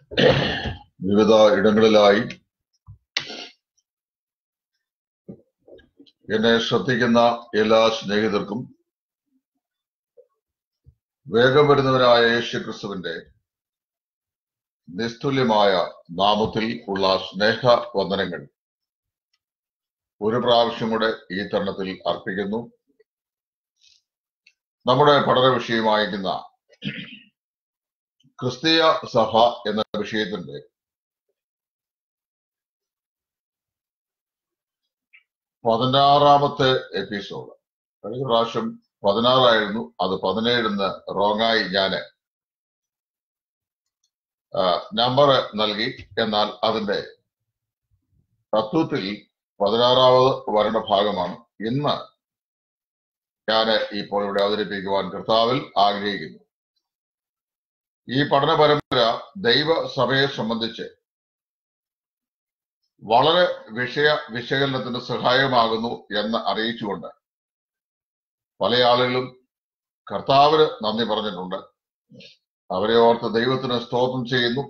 വിവിധ ഇടങ്ങളിലായി എന്നെ ശ്രദ്ധിക്കുന്ന എല്ലാ സ്നേഹിതർക്കും വേഗം വരുന്നവനായ യേശുക്രിസ്തുവിന്റെ നിസ്തുല്യമായ നാമത്തിൽ ഉള്ള സ്നേഹ വന്ദനങ്ങൾ ഒരു പ്രാവശ്യം കൂടെ ഈ തരുണത്തിൽ അർപ്പിക്കുന്നു. നമ്മുടെ പഠന വിഷയമായിരിക്കുന്ന ക്രിസ്തീയ സഭ എന്ന വിഷയത്തിന്റെ 16ാമത്തെ എപ്പിസോഡ്. കഴിഞ്ഞ പ്രാവശ്യം 16 അത് 17 റോങ്ങായി ഞാന് നമ്പർ നൽകി. എന്നാൽ അതിന്റെ തത്വത്തിൽ 16ാമത് വരേണ്ട ഭാഗമാണ് ഇന്ന് ഞാൻ ഇപ്പോൾ ഇവിടെ അവതരിപ്പിക്കുവാൻ കർത്താവിൽ ആഗ്രഹിക്കുന്നു. ഈ പഠന പരമ്പര ദൈവസഭയെ സംബന്ധിച്ച് വളരെ വിശകലനത്തിന് സഹായമാകുന്നു എന്ന് അറിയിച്ചുകൊണ്ട് പല ആളുകളും കർത്താവിന് നന്ദി പറഞ്ഞിട്ടുണ്ട്. അവരെ ഓർത്ത് ദൈവത്തിന് സ്തോത്രം ചെയ്യുന്നു.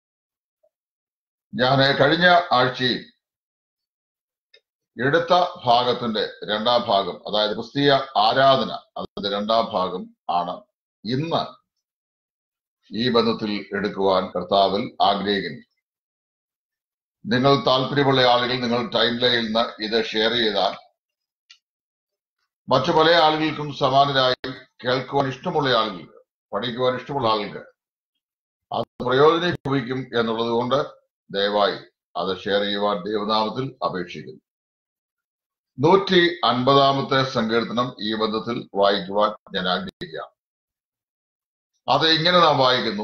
ഞാൻ കഴിഞ്ഞ ആഴ്ചയിൽ എടുത്ത ഭാഗത്തിന്റെ 2ാം ഭാഗം, അതായത് ക്രിസ്തീയ ആരാധന, അതിന്റെ 2ാം ഭാഗം ആണ് ഇന്ന് ഈ ബന്ധത്തിൽ എടുക്കുവാൻ കർത്താവിൽ ആഗ്രഹിക്കുന്നു. നിങ്ങൾ താല്പര്യമുള്ള ആളുകൾ നിങ്ങൾ ടൈം ലൈനിൽ നിന്ന് ഇത് ഷെയർ ചെയ്താൽ മറ്റു പല ആളുകൾക്കും സമാനരായി കേൾക്കുവാൻ ഇഷ്ടമുള്ള ആളുകൾക്ക്, പഠിക്കുവാൻ ഇഷ്ടമുള്ള ആളുകൾക്ക് അത് പ്രയോജനീഭവിക്കും എന്നുള്ളത് കൊണ്ട് ദയവായി അത് ഷെയർ ചെയ്യുവാൻ ദൈവനാമത്തിൽ അപേക്ഷിക്കുന്നു. 150ാമത്തെ സങ്കീർത്തനം ഈ ബന്ധത്തിൽ വായിക്കുവാൻ ഞാൻ ആഗ്രഹിക്കാം. അത് ഇങ്ങനെ നാം വായിക്കുന്നു: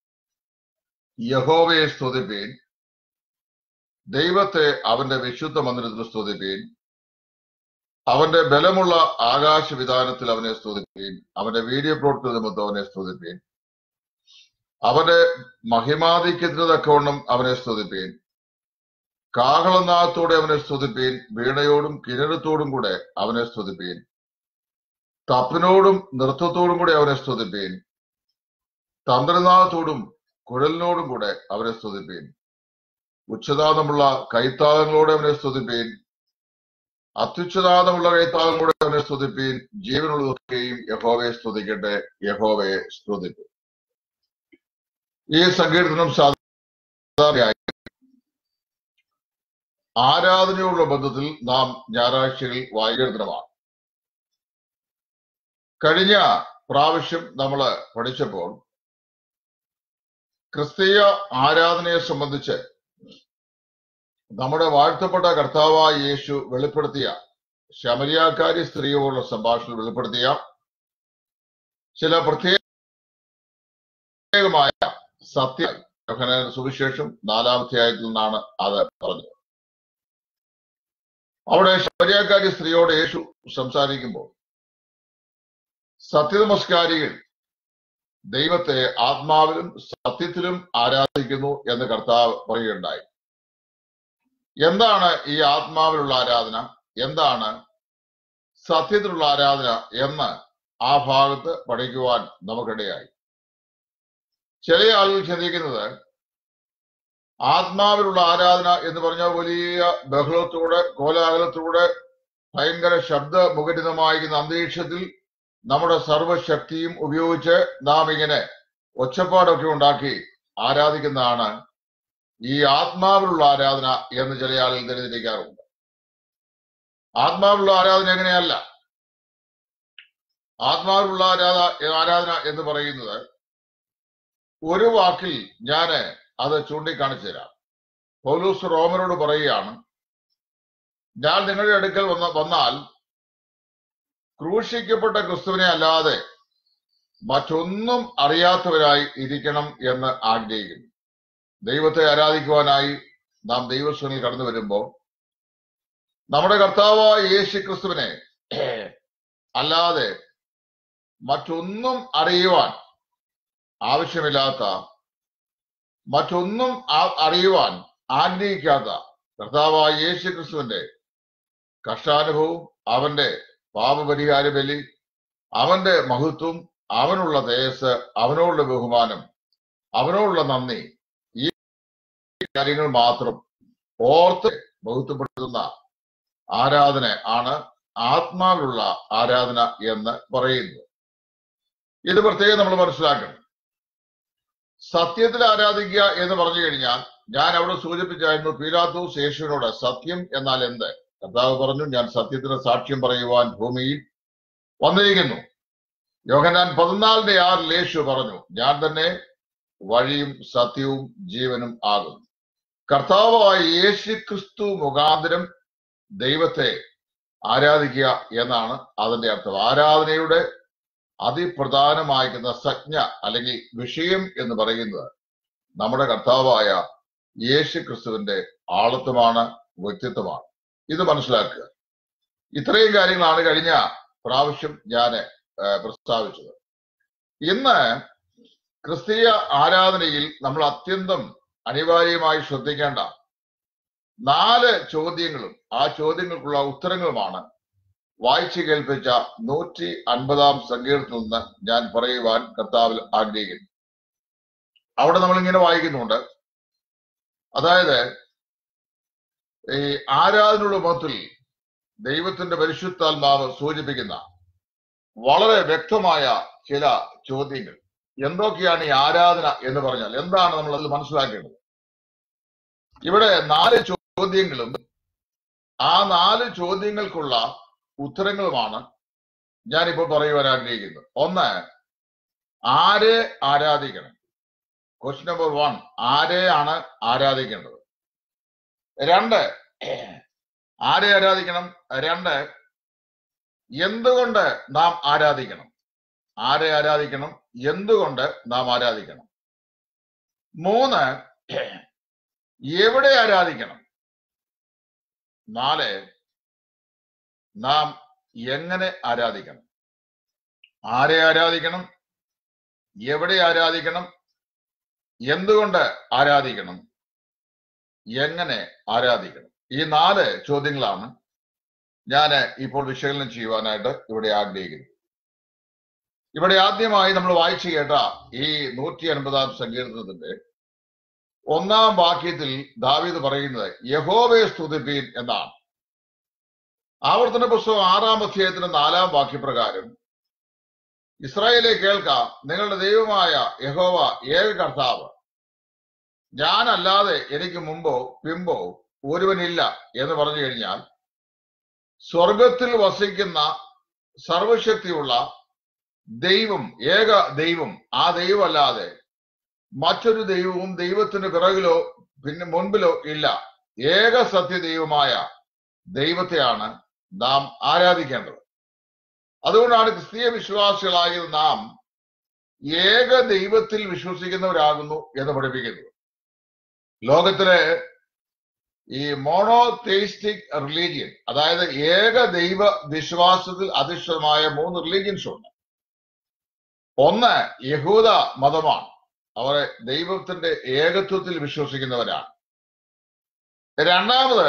യഹോവയെ സ്തുതിപ്പീൻ, ദൈവത്തെ അവന്റെ വിശുദ്ധ മന്ദിരത്തിൽ സ്തുതിപ്പീൻ, അവന്റെ ബലമുള്ള ആകാശവിധാനത്തിൽ അവനെ സ്തുതിപ്പീൻ, അവന്റെ വീര്യപ്രവൃത്തി നിമിത്തം അവനെ സ്തുതിപ്പീൻ, അവന്റെ മഹിമാധിക്യത്തിന് തക്കവണ്ണം അവനെ സ്തുതിപ്പീൻ, കാഹളനാദത്തോടെ അവനെ സ്തുതിപ്പീൻ, വീണയോടും കിന്നരത്തോടും കൂടെ അവനെ സ്തുതിപ്പീൻ, തപ്പിനോടും നൃത്തത്തോടും കൂടെ അവനെ സ്തുതിപ്പീൻ, തന്ത്രനാദത്തോടും കുഴലിനോടും കൂടെ അവനെ സ്തുതിപ്പീൻ, ഉച്ചനാദമുള്ള കൈത്താളങ്ങളോടെ അവനെ സ്തുതിപ്പീൻ, അത്യുച്ചനാദമുള്ള കൈത്താളങ്ങളോടെ അവനെ സ്തുതിപ്പീൻ. ജീവനുള്ളതൊക്കെയും യഹോവയെ സ്തുതിക്കട്ടെ, യഹോവയെ സ്തുതിപ്പീൻ. ഈ സങ്കീർത്തനം സാധാരണയായി ആരാധനയുള്ള ബന്ധത്തിൽ നാം ഞായറാഴ്ചകളിൽ വായിക്കുന്നതാണ്. കഴിഞ്ഞ പ്രാവശ്യം നമ്മൾ പഠിച്ചപ്പോൾ ക്രിസ്തീയ ആരാധനയെ സംബന്ധിച്ച് നമ്മുടെ വാഴ്ത്തപ്പെട്ട കർത്താവായ യേശു വെളിപ്പെടുത്തിയ, ശമരിയാക്കാരി സ്ത്രീയോടുള്ള സംഭാഷണം വെളിപ്പെടുത്തിയ ചില പ്രത്യേകമായ സത്യ യോഹന്നാന്റെ സുവിശേഷം 4-ാം അധ്യായത്തിൽ നിന്നാണ് അത് പറഞ്ഞത്. അവിടെ ശമരിയാക്കാരി സ്ത്രീയോട് യേശു സംസാരിക്കുമ്പോൾ സത്യനമസ്കാരികൾ ദൈവത്തെ ആത്മാവിലും സത്യത്തിലും ആരാധിക്കുന്നു എന്ന് കർത്താവ് പറയുകയുണ്ടായി. എന്താണ് ഈ ആത്മാവിലുള്ള ആരാധന, എന്താണ് സത്യത്തിലുള്ള ആരാധന എന്ന് ആ ഭാഗത്ത് പഠിക്കുവാൻ നമുക്കിടയായി. ചില ആളുകൾ ചിന്തിക്കുന്നത് ആത്മാവിലുള്ള ആരാധന എന്ന് പറഞ്ഞാൽ വലിയ ബഹളത്തോടെ, കോലാഹലത്തോടെ, ഭയങ്കര ശബ്ദമുഖരിതമായിരിക്കുന്ന അന്തരീക്ഷത്തിൽ നമ്മുടെ സർവശക്തിയും ഉപയോഗിച്ച് നാം ഇങ്ങനെ ഒച്ചപ്പാടൊക്കെ ഉണ്ടാക്കി ആരാധിക്കുന്നതാണ് ഈ ആത്മാവിലുള്ള ആരാധന എന്ന് ചില ആളുകൾ തെറ്റിദ്ധരിക്കാറുണ്ട്. ആത്മാവിലുള്ള ആരാധന എങ്ങനെയല്ല. ആത്മാവിലുള്ള ആരാധന എന്ന് പറയുന്നത് ഒരു വാക്കിൽ ഞാന് അത് ചൂണ്ടിക്കാണിച്ചു തരാം. പൗലോസ് റോമരോട് പറയുകയാണ്, ഞാൻ നിങ്ങളുടെ അടുക്കൽ വന്നാൽ ക്രൂശിക്കപ്പെട്ട ക്രിസ്തുവിനെ അല്ലാതെ മറ്റൊന്നും അറിയാത്തവരായി ഇരിക്കണം എന്ന് ആഗ്രഹിക്കുന്നു. ദൈവത്തെ ആരാധിക്കുവാനായി നാം ദൈവസ്ഥനിൽ കടന്നു വരുമ്പോൾ നമ്മുടെ കർത്താവായ യേശു ക്രിസ്തുവിനെ അല്ലാതെ മറ്റൊന്നും അറിയുവാൻ ആവശ്യമില്ലാത്ത, മറ്റൊന്നും അറിയുവാൻ ആഗ്രഹിക്കാത്ത കർത്താവായ യേശു ക്രിസ്തുവിന്റെ കഷ്ടാനുഭവം, അവന്റെ പാപപരിഹാര ബലി, അവന്റെ മഹത്വം, അവനുള്ള തേജസ്, അവനോടുള്ള ബഹുമാനം, അവനോടുള്ള നന്ദി, ഈ കാര്യങ്ങൾ മാത്രം ഓർത്ത് ബഹുത്വപ്പെടുത്തുന്ന ആരാധന ആണ് ആത്മാവിലുള്ള ആരാധന എന്ന് പറയുന്നത്. ഇത് പ്രത്യേകം നമ്മൾ മനസ്സിലാക്കണം. സത്യത്തിൽ ആരാധിക്കുക എന്ന് പറഞ്ഞു കഴിഞ്ഞാൽ, ഞാൻ അവിടെ സൂചിപ്പിച്ചായിരുന്നു പീലാത്തോസ് യേശുവിനോട് സത്യം എന്നാൽ എന്ത്? കർത്താവ് പറഞ്ഞു, ഞാൻ സത്യത്തിന് സാക്ഷ്യം പറയുവാൻ ഭൂമിയിൽ വന്നിരിക്കുന്നു. യോഹന്നാൻ 14:6 യേശു പറഞ്ഞു, ഞാൻ തന്നെ വഴിയും സത്യവും ജീവനും ആകുന്നു. കർത്താവായ യേശു ക്രിസ്തു മുഖാന്തരം ദൈവത്തെ ആരാധിക്കുക എന്നാണ് അതിന്റെ അർത്ഥം. ആരാധനയുടെ അതിപ്രധാനമായിരിക്കുന്ന സംജ്ഞ അല്ലെങ്കിൽ വിഷയം എന്ന് പറയുന്നത് നമ്മുടെ കർത്താവായ യേശു ക്രിസ്തുവിന്റെ ആളത്വമാണ്, വ്യക്തിത്വമാണ്. ഇത് മനസ്സിലാക്കുക. ഇത്രയും കാര്യങ്ങളാണ് കഴിഞ്ഞ പ്രാവശ്യം ഞാൻ പ്രസ്താവിച്ചത്. ഇന്ന് ക്രിസ്തീയ ആരാധനയിൽ നമ്മൾ അത്യന്തം അനിവാര്യമായി ശ്രദ്ധിക്കേണ്ട 4 ചോദ്യങ്ങളും ആ ചോദ്യങ്ങൾക്കുള്ള ഉത്തരങ്ങളുമാണ് വായിച്ചു കേൾപ്പിച്ച 150-ാം സങ്കീർത്തനത്തിൽ നിന്ന് ഞാൻ പറയുവാൻ കർത്താവിൽ ആഗ്രഹിക്കുന്നു. അവിടെ നമ്മൾ ഇങ്ങനെ വായിക്കുന്നുണ്ട്, അതായത് ഈ ആരാധനയുടെ മൊത്തത്തിൽ ദൈവത്തിന്റെ പരിശുദ്ധാത്മാവ് സൂചിപ്പിക്കുന്ന വളരെ വ്യക്തമായ ചില ചോദ്യങ്ങൾ. എന്തൊക്കെയാണ് ഈ ആരാധന എന്ന് പറഞ്ഞാൽ എന്താണ് നമ്മൾ അതിൽ മനസ്സിലാക്കേണ്ടത്? ഇവിടെ 4 ചോദ്യങ്ങളും ആ 4 ചോദ്യങ്ങൾക്കുള്ള ഉത്തരങ്ങളുമാണ് ഞാനിപ്പോൾ പറയുവാൻ ആഗ്രഹിക്കുന്നത്. ഒന്ന്, ആരെ ആരാധിക്കണം? ക്വസ്റ്റ്യൻ നമ്പർ 1, ആരെയാണ് ആരാധിക്കേണ്ടത്? 2, ആരെ ആരാധിക്കണം? 2, എന്തുകൊണ്ട് നാം ആരാധിക്കണം? ആരെ ആരാധിക്കണം? എന്തുകൊണ്ട് നാം ആരാധിക്കണം? 3, എവിടെ ആരാധിക്കണം? 4, നാം എങ്ങനെ ആരാധിക്കണം? ആരെ ആരാധിക്കണം? എവിടെ ആരാധിക്കണം? എന്തുകൊണ്ട് ആരാധിക്കണം? എങ്ങനെ ആരാധിക്കണം? ഈ 4 ചോദ്യങ്ങളാണ് ഞാൻ ഇപ്പോൾ വിശകലനം ചെയ്യുവാനായിട്ട് ഇവിടെ ആഗ്രഹിക്കുന്നത്. ഇവിടെ ആദ്യമായി നമ്മൾ വായിച്ചു കേട്ട ഈ 150-ാം സങ്കീർത്തനത്തിന്റെ 1-ാം വാക്യത്തിൽ ദാവീദ് പറയുന്നത് യഹോവയെ സ്തുതിപ്പീൻ എന്നാണ്. ആവർത്തന പുസ്തകം 6-ാം അധ്യായത്തിന് 4-ാം വാക്യപ്രകാരം ഇസ്രായേലെ കേൾക്കാം, നിങ്ങളുടെ ദൈവമായ യഹോവ ഏക കർത്താവ്, ഞാനല്ലാതെ എനിക്ക് മുമ്പോ പിമ്പോ ഒരുവനില്ല എന്ന് പറഞ്ഞു കഴിഞ്ഞാൽ സ്വർഗത്തിൽ വസിക്കുന്ന സർവശക്തിയുള്ള ദൈവം, ഏക ദൈവം, ആ ദൈവമല്ലാതെ മറ്റൊരു ദൈവവും ദൈവത്തിന് പിറകിലോ പിന്നെ മുൻപിലോ ഇല്ല. ഏക സത്യദൈവമായ ദൈവത്തെയാണ് നാം ആരാധിക്കേണ്ടത്. അതുകൊണ്ടാണ് ക്രിസ്തീയ വിശ്വാസികളായ നാം ഏക ദൈവത്തിൽ വിശ്വസിക്കുന്നവരാകുന്നു എന്ന് പഠിപ്പിക്കുന്നത്. ലോകത്തിലെ ഈ മോണോതെയിസ്റ്റിക് റിലീജിയൻ, അതായത് ഏക ദൈവ വിശ്വാസത്തിൽ അധിഷ്ഠിതമായ 3 റിലീജിയൻസ് ഉണ്ട്. ഒന്ന് യഹൂദ മതമാണ്. അവർ ദൈവത്തിന്റെ ഏകത്വത്തിൽ വിശ്വസിക്കുന്നവരാണ്. രണ്ടാമത്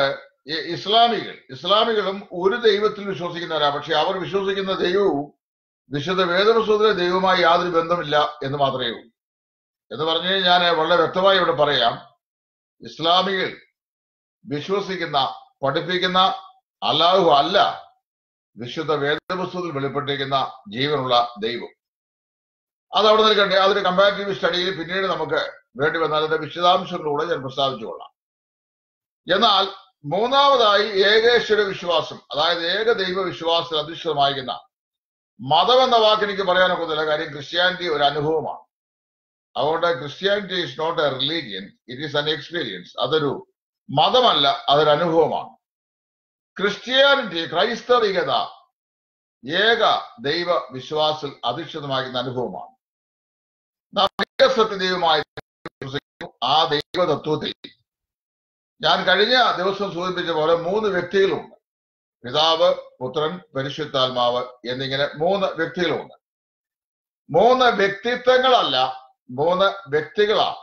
ഇസ്ലാമികളും ഒരു ദൈവത്തിൽ വിശ്വസിക്കുന്നവരാണ്. പക്ഷെ അവർ വിശ്വസിക്കുന്ന ദൈവവും വിശുദ്ധ വേദപുസ്തകത്തിലെ ദൈവവുമായി യാതൊരു ബന്ധമില്ല എന്ന് മാത്രമേ ഉള്ളൂ. എന്ന് പറഞ്ഞു കഴിഞ്ഞാൽ ഞാൻ വളരെ വ്യക്തമായി ഇവിടെ പറയാം, ഇസ്ലാമികൾ വിശ്വസിക്കുന്ന പഠിപ്പിക്കുന്ന അല്ലാഹു അല്ല വിശുദ്ധ വേദപുസ്തകത്തിൽ വെളിപ്പെട്ടിരിക്കുന്ന ജീവനുള്ള ദൈവം. അത് അവിടെ നിൽക്കട്ടെ. അതൊരു കമ്പാരിറ്റീവ് സ്റ്റഡിയിൽ പിന്നീട് നമുക്ക് വേണ്ടി വന്നാൽ അതിന്റെ വിശദാംശങ്ങളിലൂടെ ഞാൻ പ്രസ്താവിച്ചു കൊള്ളാം. എന്നാൽ മൂന്നാമതായി ഏകേശ്വര വിശ്വാസം, അതായത് ഏക ദൈവ വിശ്വാസത്തിൽ അധിഷ്ഠിതമായിരിക്കുന്ന മതം എന്ന വാക്ക് എനിക്ക് പറയാനൊക്കത്തില്ല. കാര്യം ക്രിസ്ത്യാനിറ്റി ഒരു അനുഭവമാണ്. അതുകൊണ്ട് Christianity is not a religion, it is an experience. അതൊരു മതമല്ല, അതൊരു അനുഭവമാണ്. ക്രിസ്ത്യാനിറ്റി, ക്രൈസ്തവികത ഏക ദൈവ വിശ്വാസത്തിൽ അധിഷ്ഠിതമാകുന്ന അനുഭവമാണ്. നാം സത്യദൈവമായി ആ ദൈവതത്വത്തിൽ ഞാൻ കഴിഞ്ഞ ദിവസം സൂചിപ്പിച്ച പോലെ 3 വ്യക്തികളുണ്ട്. പിതാവ്, പുത്രൻ, പരിശുദ്ധാത്മാവ് എന്നിങ്ങനെ 3 വ്യക്തികളുണ്ട്. 3 വ്യക്തിത്വങ്ങളല്ല, 3 വ്യക്തികളാണ്.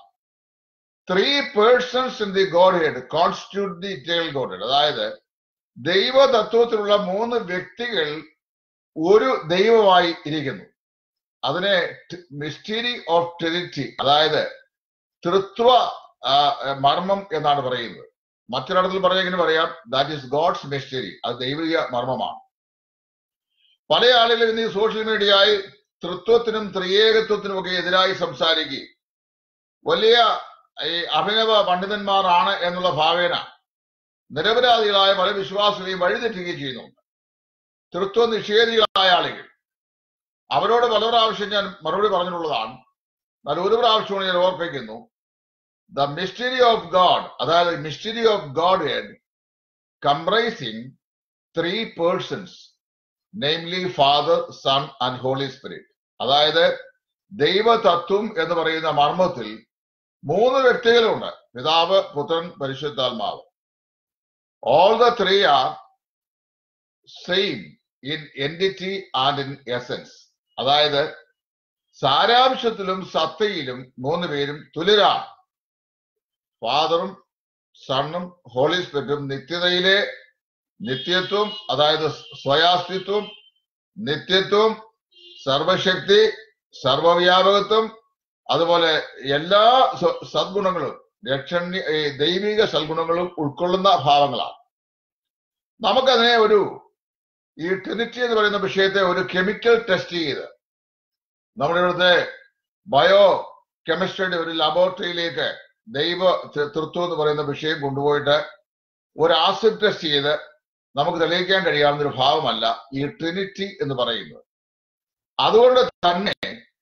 3 persons in the Godhead constitute the eternal Godhead. അതായത് ദൈവതത്വത്തിലുള്ള 3 വ്യക്തികൾ ഒരു ദൈവമായി ഇരിക്കുന്നു. അതിനെ മിസ്റ്ററി ഓഫ് ട്രിനിറ്റി, അതായത് തൃത്വ മർമ്മം എന്നാണ് പറയുന്നത്. മറ്റൊരിടത്തിൽ പറഞ്ഞെങ്ങനെ പറയാം, ദാറ്റ് ഈസ് ഗോഡ്സ് മിസ്റ്ററി, അത് ദൈവിക മർമ്മമാണ്. പല ആളുകളും ഇന്ന് ഈ സോഷ്യൽ മീഡിയയായി തൃത്വത്തിനും ത്രിയേകത്വത്തിനും ഒക്കെ എതിരായി സംസാരിക്കുകയും വലിയ ഈ അഭിനവ പണ്ഡിതന്മാരാണ് എന്നുള്ള ഭാവേന നിരപരാധികളായ പല വിശ്വാസികളെയും വഴിതെറ്റുകയും ചെയ്യുന്നുണ്ട്. തൃത്വ നിഷേധികളായ ആളുകൾ, അവരോട് പല പ്രാവശ്യം ഞാൻ മറുപടി പറഞ്ഞിട്ടുള്ളതാണ്. എന്നാൽ ഒരു പ്രാവശ്യമാണ് ഞാൻ ഓർപ്പിക്കുന്നു. ദ മിസ്റ്ററി ഓഫ് ഗാഡ്, അതായത് mystery of Godhead comprising 3 persons, namely Father, Son and Holy Spirit. അതായത് ദൈവതത്വം എന്ന് പറയുന്ന മർമ്മത്തിൽ 3 വ്യക്തികളുണ്ട്, പിതാവ്, പുത്രൻ, പരിശുദ്ധാത്മാവ്. All the 3 are same in entity and in essence. അതായത് സാരാംശത്തിലും സത്തയിലും 3 പേരും തുല്യരാണ്. ഫാദറും സണ്ണും ഹോളി സ്പിരിറ്റും നിത്യതയിലെ നിത്യത്വം, അതായത് സ്വയാസ്തിത്വം, നിത്യത്വം, സർവശക്തി, സർവവ്യാപകത്വം, അതുപോലെ എല്ലാ സദ്ഗുണങ്ങളും ദൈവിക സദ്ഗുണങ്ങളും ഉൾക്കൊള്ളുന്ന ഭാവങ്ങളാണ്. നമുക്കതിനെ ഈ ട്രിനിറ്റി എന്ന് പറയുന്ന വിഷയത്തെ ഒരു കെമിക്കൽ ടെസ്റ്റ് ചെയ്ത് നമ്മുടെ ഇവിടുത്തെ ബയോ കെമിസ്ട്രിയുടെ ഒരു ലബോറട്ടറിയിലേക്ക് ദൈവ തൃത്വം എന്ന് പറയുന്ന വിഷയം കൊണ്ടുപോയിട്ട് ഒരു ആസിഡ് ടെസ്റ്റ് ചെയ്ത് നമുക്ക് തെളിയിക്കാൻ കഴിയാവുന്ന ഒരു ഭാവമല്ല ഈ ട്രിനിറ്റി എന്ന് പറയുന്നത്. അതുകൊണ്ട് തന്നെ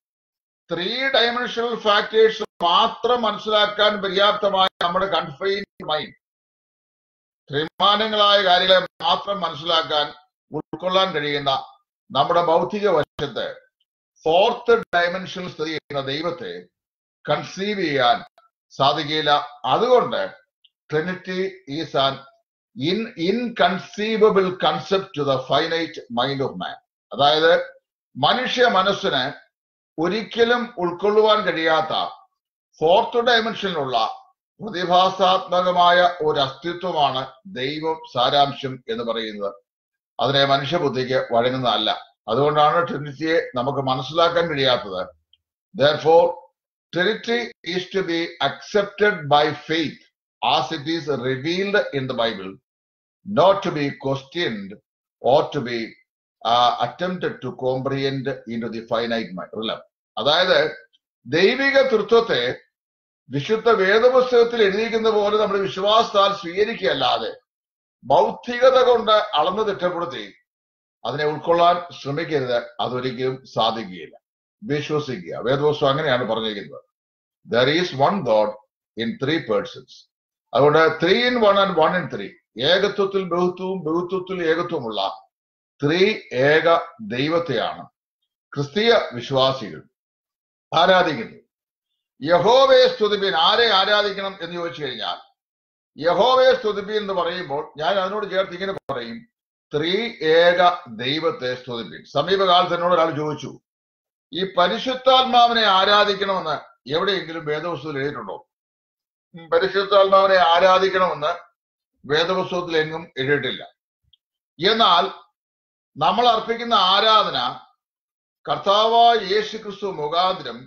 3 ഡയമെൻഷണൽ ഫാക്ടേഴ്സ് മാത്രം മനസ്സിലാക്കാൻ പര്യാപ്തമായ നമ്മുടെ കൺഫൈൻഡ് മൈൻഡ്, ത്രിമാനങ്ങളായ കാര്യങ്ങളെ മാത്രം മനസ്സിലാക്കാൻ ഉൾക്കൊള്ളാൻ കഴിയുന്ന നമ്മുടെ ബൗദ്ധിക വശത്ത് 4th ഡയമെൻഷനിൽ സ്ഥിതി ചെയ്യുന്ന ദൈവത്തെ കൺസീവ് ചെയ്യാൻ സാധിക്കില്ല. അതുകൊണ്ട് Trinity is an inconceivable concept to the finite mind of man. അതായത് മനുഷ്യ മനസ്സിന് ഒരിക്കലും ഉൾക്കൊള്ളുവാൻ കഴിയാത്ത 4th ഡയമെൻഷനിലുള്ള പ്രതിഭാസാത്മകമായ ഒരു അസ്തിത്വമാണ് ദൈവം, സാരാംശം എന്ന് പറയുന്നത്. അതിനെ മനുഷ്യബുദ്ധിക്ക് വഴങ്ങുന്നതല്ല. അതുകൊണ്ടാണ് ട്രിനിറ്റിയെ നമുക്ക് മനസ്സിലാക്കാൻ കഴിയാത്തത്. Therefore, Trinity is to be accepted by faith as it is revealed in the Bible, not to be questioned or to be attempted to comprehend into the finite mind. അതായത് ദൈവിക തൃത്വത്തെ വിശുദ്ധ വേദപുസ്തകത്തിൽ എഴുതിയിരിക്കുന്ന പോലെ നമ്മുടെ വിശ്വാസത്താൽ സ്വീകരിക്കുകയല്ലാതെ ബൗദ്ധികത കൊണ്ട് അളന്നു തിട്ടപ്പെടുത്തി അതിനെ ഉൾക്കൊള്ളാൻ ശ്രമിക്കരുത്. അതൊരിക്കലും സാധിക്കുകയില്ല. വിശ്വസിക്കുക. വേദപുസ്തകം അങ്ങനെയാണ് പറഞ്ഞിരിക്കുന്നത്. There is one God in 3 persons. അതുകൊണ്ട് 3 in 1 and 1 in 3, ഏകത്വത്തിൽ ബഹുത്വവും ബഹുത്വത്തിൽ ഏകത്വമുള്ള 3 ഏക ദൈവത്തെയാണ് ക്രിസ്തീയ വിശ്വാസികൾ ആരാധിക്കുന്നത്. യഹോവയെ സ്തുതിപ്പിൻ. ആരെ ആരാധിക്കണം എന്ന് ചോദിച്ചു കഴിഞ്ഞാൽ യഹോവയെ സ്തുതിപ്പിൻ എന്ന് പറയുമ്പോൾ ഞാൻ അതിനോട് ചേർത്ത് ഇങ്ങനെ പറയും, 3 ഏക ദൈവത്തെ സ്തുതിപ്പിൻ. സമീപകാലത്ത് എന്നോട് ഒരാൾ ചോദിച്ചു, ഈ പരിശുദ്ധാത്മാവിനെ ആരാധിക്കണമെന്ന് എവിടെയെങ്കിലും വേദപുസ്തകത്തിൽ എഴുതിയിട്ടുണ്ടോ? പരിശുദ്ധാത്മാവിനെ ആരാധിക്കണമെന്ന് വേദപുസ്തകത്തിൽ എങ്ങും എഴുതിയിട്ടില്ല. എന്നാൽ നമ്മൾ അർപ്പിക്കുന്ന ആരാധന കർത്താവായ യേശു ക്രിസ്തു മുഖാന്തരം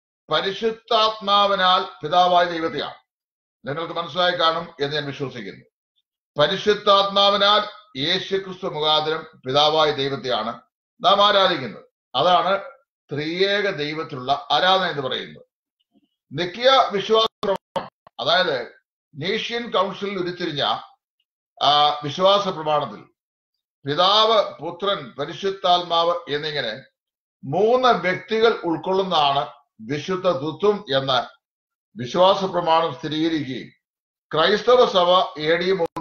പരിശുദ്ധാത്മാവിനാൽ പിതാവായ ദൈവത്തെയാണ്. നിങ്ങൾക്ക് മനസ്സിലായി കാണും എന്ന് ഞാൻ വിശ്വസിക്കുന്നു. പരിശുദ്ധാത്മാവിനാൽ യേശു ക്രിസ്തു മുഖാന്തരം പിതാവായ ദൈവത്തെയാണ് നാം ആരാധിക്കുന്നത്. അതാണ് ത്രിയേക ദൈവത്തിലുള്ള ആരാധന എന്ന് പറയുന്നത്. നിക്കിയ വിശ്വാസ പ്രമാണം, അതായത് നീഷ്യൻ കൗൺസിലിൽ ഉരുത്തിരിഞ്ഞ വിശ്വാസ പ്രമാണത്തിൽ പിതാവ്, പുത്രൻ, പരിശുദ്ധാത്മാവ് എന്നിങ്ങനെ 3 വ്യക്തികൾ ഉൾക്കൊള്ളുന്നതാണ് വിശുദ്ധ തൃത്വം എന്ന വിശ്വാസ പ്രമാണം സ്ഥിരീകരിക്കുകയും ക്രൈസ്തവ സഭ AD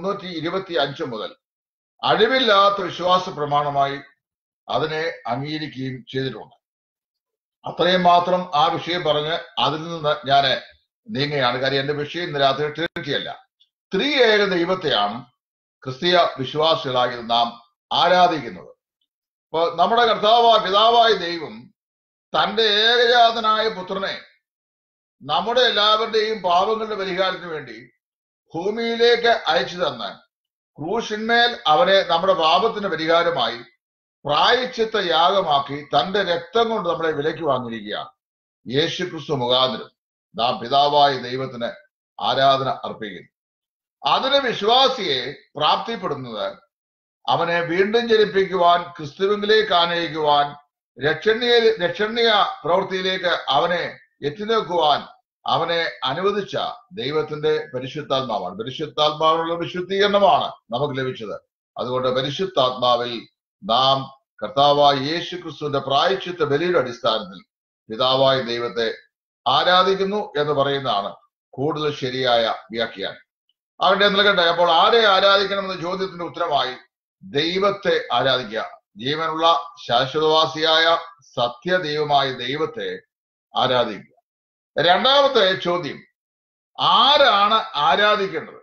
325 മുതൽ അഴിവില്ലാത്ത വിശ്വാസ പ്രമാണമായി അതിനെ അംഗീകരിക്കുകയും ചെയ്തിട്ടുണ്ട്. അത്രയും മാത്രം ആ വിഷയം പറഞ്ഞ് അതിൽ നിന്ന് ഞാൻ നീങ്ങുകയാണ്. കാര്യം എന്റെ വിഷയം ഇന്ന് രാത്രി ട്രിനിറ്റി അല്ല, 3 ഏക ദൈവത്തെയാണ് ക്രിസ്തീയ വിശ്വാസികളായി നാം ആരാധിക്കുന്നത്. ഇപ്പൊ നമ്മുടെ പിതാവായ ദൈവം തന്റെ ഏകജാതനായ പുത്രനെ നമ്മുടെ എല്ലാവരുടെയും പാപങ്ങളുടെ പരിഹാരത്തിന് വേണ്ടി ഭൂമിയിലേക്ക് അയച്ചു തന്ന് ക്രൂശിന്മേൽ അവനെ നമ്മുടെ പാപത്തിന് പരിഹാരമായി പ്രായശ്ചിത്ത യാഗമാക്കി തന്റെ രക്തം കൊണ്ട് നമ്മളെ വിലയ്ക്ക് വാങ്ങിയിരിക്കുകയാണ്. യേശു ക്രിസ്തു മുഖാന്തരം നാം പിതാവായ ദൈവത്തിന് ആരാധന അർപ്പിക്കുന്നു. അതിന് വിശ്വാസിയെ പ്രാപ്തിപ്പെടുന്നത് അവനെ വീണ്ടും ജനിപ്പിക്കുവാൻ, ക്രിസ്തുവിലേക്ക് ആനയിക്കുവാൻ, രക്ഷണീയ പ്രവൃത്തിയിലേക്ക് അവനെ എത്തിനോക്കുവാൻ അവനെ അനുവദിച്ച ദൈവത്തിന്റെ പരിശുദ്ധാത്മാവാണ്. പരിശുദ്ധാത്മാവിനുള്ള വിശുദ്ധീകരണമാണ് നമുക്ക് ലഭിച്ചത്. അതുകൊണ്ട് പരിശുദ്ധാത്മാവിൽ നാം കർത്താവായ യേശു ക്രിസ്തുവിന്റെ പ്രായശ്ചിത്ത ബലിയുടെ അടിസ്ഥാനത്തിൽ പിതാവായ ദൈവത്തെ ആരാധിക്കുന്നു എന്ന് പറയുന്നതാണ് കൂടുതൽ ശരിയായ വ്യാഖ്യാനം. അവിടെ നൽകട്ടെ. അപ്പോൾ ആരെ ആരാധിക്കണമെന്ന ചോദ്യത്തിന്റെ ഉത്തരമായി ദൈവത്തെ ആരാധിക്കുക. ജീവനുള്ള ശാശ്വതവാസിയായ സത്യദൈവമായ ദൈവത്തെ ആരാധിക്കുക. രണ്ടാമത്തെ ചോദ്യം, ആരാണ് ആരാധിക്കേണ്ടത്?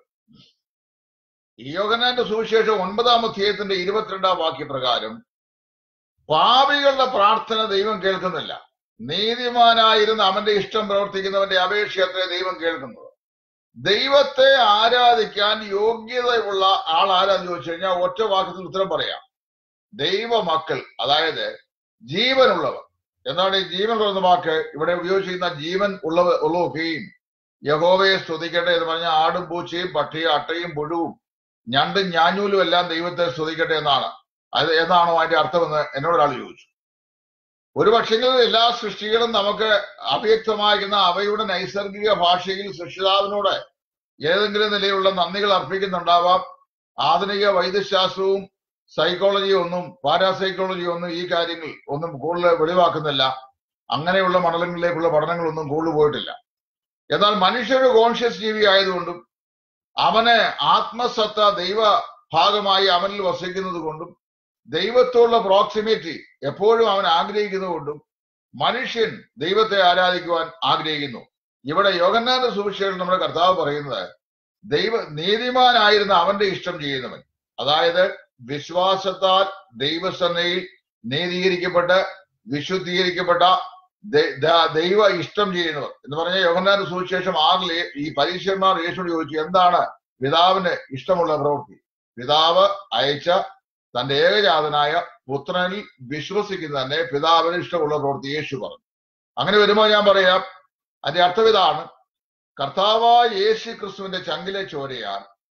യോഹന്നാന്റെ സുവിശേഷം 9-ാം അധ്യായത്തിന്റെ 22-ാം വാക്യപ്രകാരം പാപികളുടെ പ്രാർത്ഥന ദൈവം കേൾക്കുന്നില്ല, നീതിമാനായിരുന്ന അവന്റെ ഇഷ്ടം പ്രവർത്തിക്കുന്നവന്റെ അപേക്ഷയത്തെ ദൈവം കേൾക്കുന്നത്. ദൈവത്തെ ആരാധിക്കാൻ യോഗ്യതയുള്ള ആൾ ആരാന്ന് ചോദിച്ചു കഴിഞ്ഞാൽ ഒറ്റ വാക്യത്തിൽ ഉത്തരം പറയാം: ദൈവമക്കൾ, അതായത് ജീവനുള്ളവർ. എന്താണ് ഈ ജീവനുള്ള എന്ന വാക്ക്? ഇവിടെ ഉപയോഗിച്ചിരിക്കുന്ന ജീവൻ ഉള്ളതൊക്കെയും യഹോവയെ സ്തുതിക്കട്ടെ എന്ന് പറഞ്ഞ ആടും പൂച്ചയും പട്ടിയും അട്ടയും പുഴുവും ഞണ്ടും ഞാഞ്ഞൂലും എല്ലാം ദൈവത്തെ സ്തുതിക്കട്ടെ എന്നാണ്. എന്നാണോ അതിന്റെ അർത്ഥമെന്ന് എന്നോടൊരാൾ ചോദിച്ചു. ഒരു പക്ഷെങ്കിൽ എല്ലാ സൃഷ്ടികളും നമുക്ക് അവ്യക്തമായിരിക്കുന്ന അവയുടെ നൈസർഗിക ഭാഷയിൽ സൃഷ്ടിതാവിനോട് ഏതെങ്കിലും നിലയിലുള്ള നന്ദികൾ അർപ്പിക്കുന്നുണ്ടാവാം. ആധുനിക വൈദ്യശാസ്ത്രവും സൈക്കോളജിയും ഒന്നും പാരാസൈക്കോളജിയും ഒന്നും ഈ കാര്യങ്ങൾ ഒന്നും കൂടുതൽ വെളിവാക്കുന്നില്ല. അങ്ങനെയുള്ള മണ്ഡലങ്ങളിലേക്കുള്ള പഠനങ്ങളൊന്നും കൂടുതൽ പോയിട്ടില്ല. എന്നാൽ മനുഷ്യരുടെ കോൺഷ്യസ് ജീവി ആയതുകൊണ്ടും അവന് ആത്മസത്ത ദൈവ ഭാഗമായി അവനിൽ വസിക്കുന്നത് കൊണ്ടും ദൈവത്തോടുള്ള പ്രോക്സിമിറ്റി എപ്പോഴും അവൻ ആഗ്രഹിക്കുന്നതുകൊണ്ടും മനുഷ്യൻ ദൈവത്തെ ആരാധിക്കുവാൻ ആഗ്രഹിക്കുന്നു. ഇവിടെ യോഹന്നാന്റെ സുവിശേഷം നമ്മുടെ കർത്താവ് പറയുന്നത് നീതിമാനായിരുന്ന അവന്റെ ഇഷ്ടം ചെയ്യുന്നവൻ, അതായത് വിശ്വാസത്താൽ ദൈവസന്നയിൽ നീതീകരിക്കപ്പെട്ട് വിശുദ്ധീകരിക്കപ്പെട്ട ദൈവ ഇഷ്ടം ചെയ്യുന്നവർ എന്ന് പറഞ്ഞ യോഹന്നാന്റെ സുവിശേഷം 6 ഈ പരീക്ഷന്മാർ യേശുവോട് ചോദിച്ചു, എന്താണ് പിതാവിന് ഇഷ്ടമുള്ള പ്രവൃത്തി? പിതാവ് അയച്ച തന്റെ ഏകജാതനായ പുത്രനിൽ വിശ്വസിക്കുന്ന തന്നെ പിതാവിന് ഇഷ്ടമുള്ള പ്രവൃത്തി യേശു പറഞ്ഞു. അങ്ങനെ വരുമ്പോൾ ഞാൻ പറയാം, അതിന്റെ അർത്ഥം ഇതാണ്: കർത്താവായ യേശു ക്രിസ്തുവിന്റെ ചങ്കിലെ ചോരയാൽ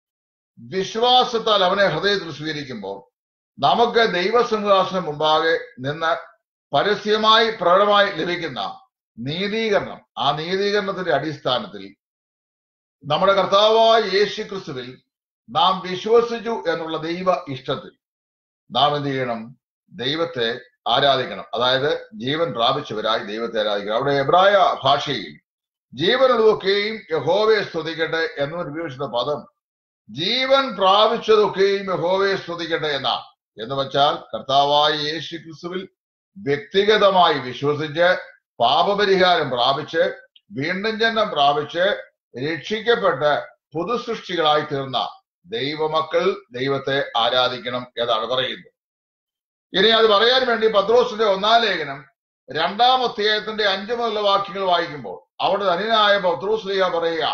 വിശ്വാസത്താൽ അവനെ ഹൃദയത്തിൽ സ്വീകരിക്കുമ്പോൾ നമുക്ക് ദൈവസിംഹാസനം മുമ്പാകെ നിന്ന് പരസ്യമായി പ്രകടമായി ലഭിക്കുന്ന നീതീകരണം, ആ നീതീകരണത്തിന്റെ അടിസ്ഥാനത്തിൽ നമ്മുടെ കർത്താവായ യേശു ക്രിസ്തുവിൽ നാം വിശ്വസിച്ചു എന്നുള്ള ദൈവ ഇഷ്ടത്തിൽ നാം എന്ത് ചെയ്യണം? ദൈവത്തെ ആരാധിക്കണം. അതായത് ജീവൻ പ്രാപിച്ചവരായി ദൈവത്തെ ആരാധിക്കണം. അവിടെ എബ്രായ ഭാഷയിൽ ജീവനുള്ളതൊക്കെയും യഹോവയെ സ്തുതിക്കട്ടെ എന്ന് ഉപയോഗിച്ചിരുന്ന പദം ജീവൻ പ്രാപിച്ചതൊക്കെയും യഹോവയെ സ്തുതിക്കട്ടെ എന്നാണ്. എന്ന് വെച്ചാൽ കർത്താവായ യേശു ക്രിസ്തുവിൽ വ്യക്തിഗതമായി വിശ്വസിച്ച് പാപപരിഹാരം പ്രാപിച്ച് വീണ്ടും ജന്മം പ്രാപിച്ച് രക്ഷിക്കപ്പെട്ട് പുതുസൃഷ്ടികളായി തീർന്ന ദൈവമക്കൾ ദൈവത്തെ ആരാധിക്കണം എന്നാണ് പറയുന്നത്. ഇനി അത് പറയാൻ വേണ്ടി പത്രോസിന്റെ 1-ാം ലേഖനം 2-ാം അധ്യായത്തിന്റെ 5 മുതലുള്ള വാക്യങ്ങൾ വായിക്കുമ്പോൾ അവിടെ ധന്യനായ പത്രോസ് ലീഹ പറയുക,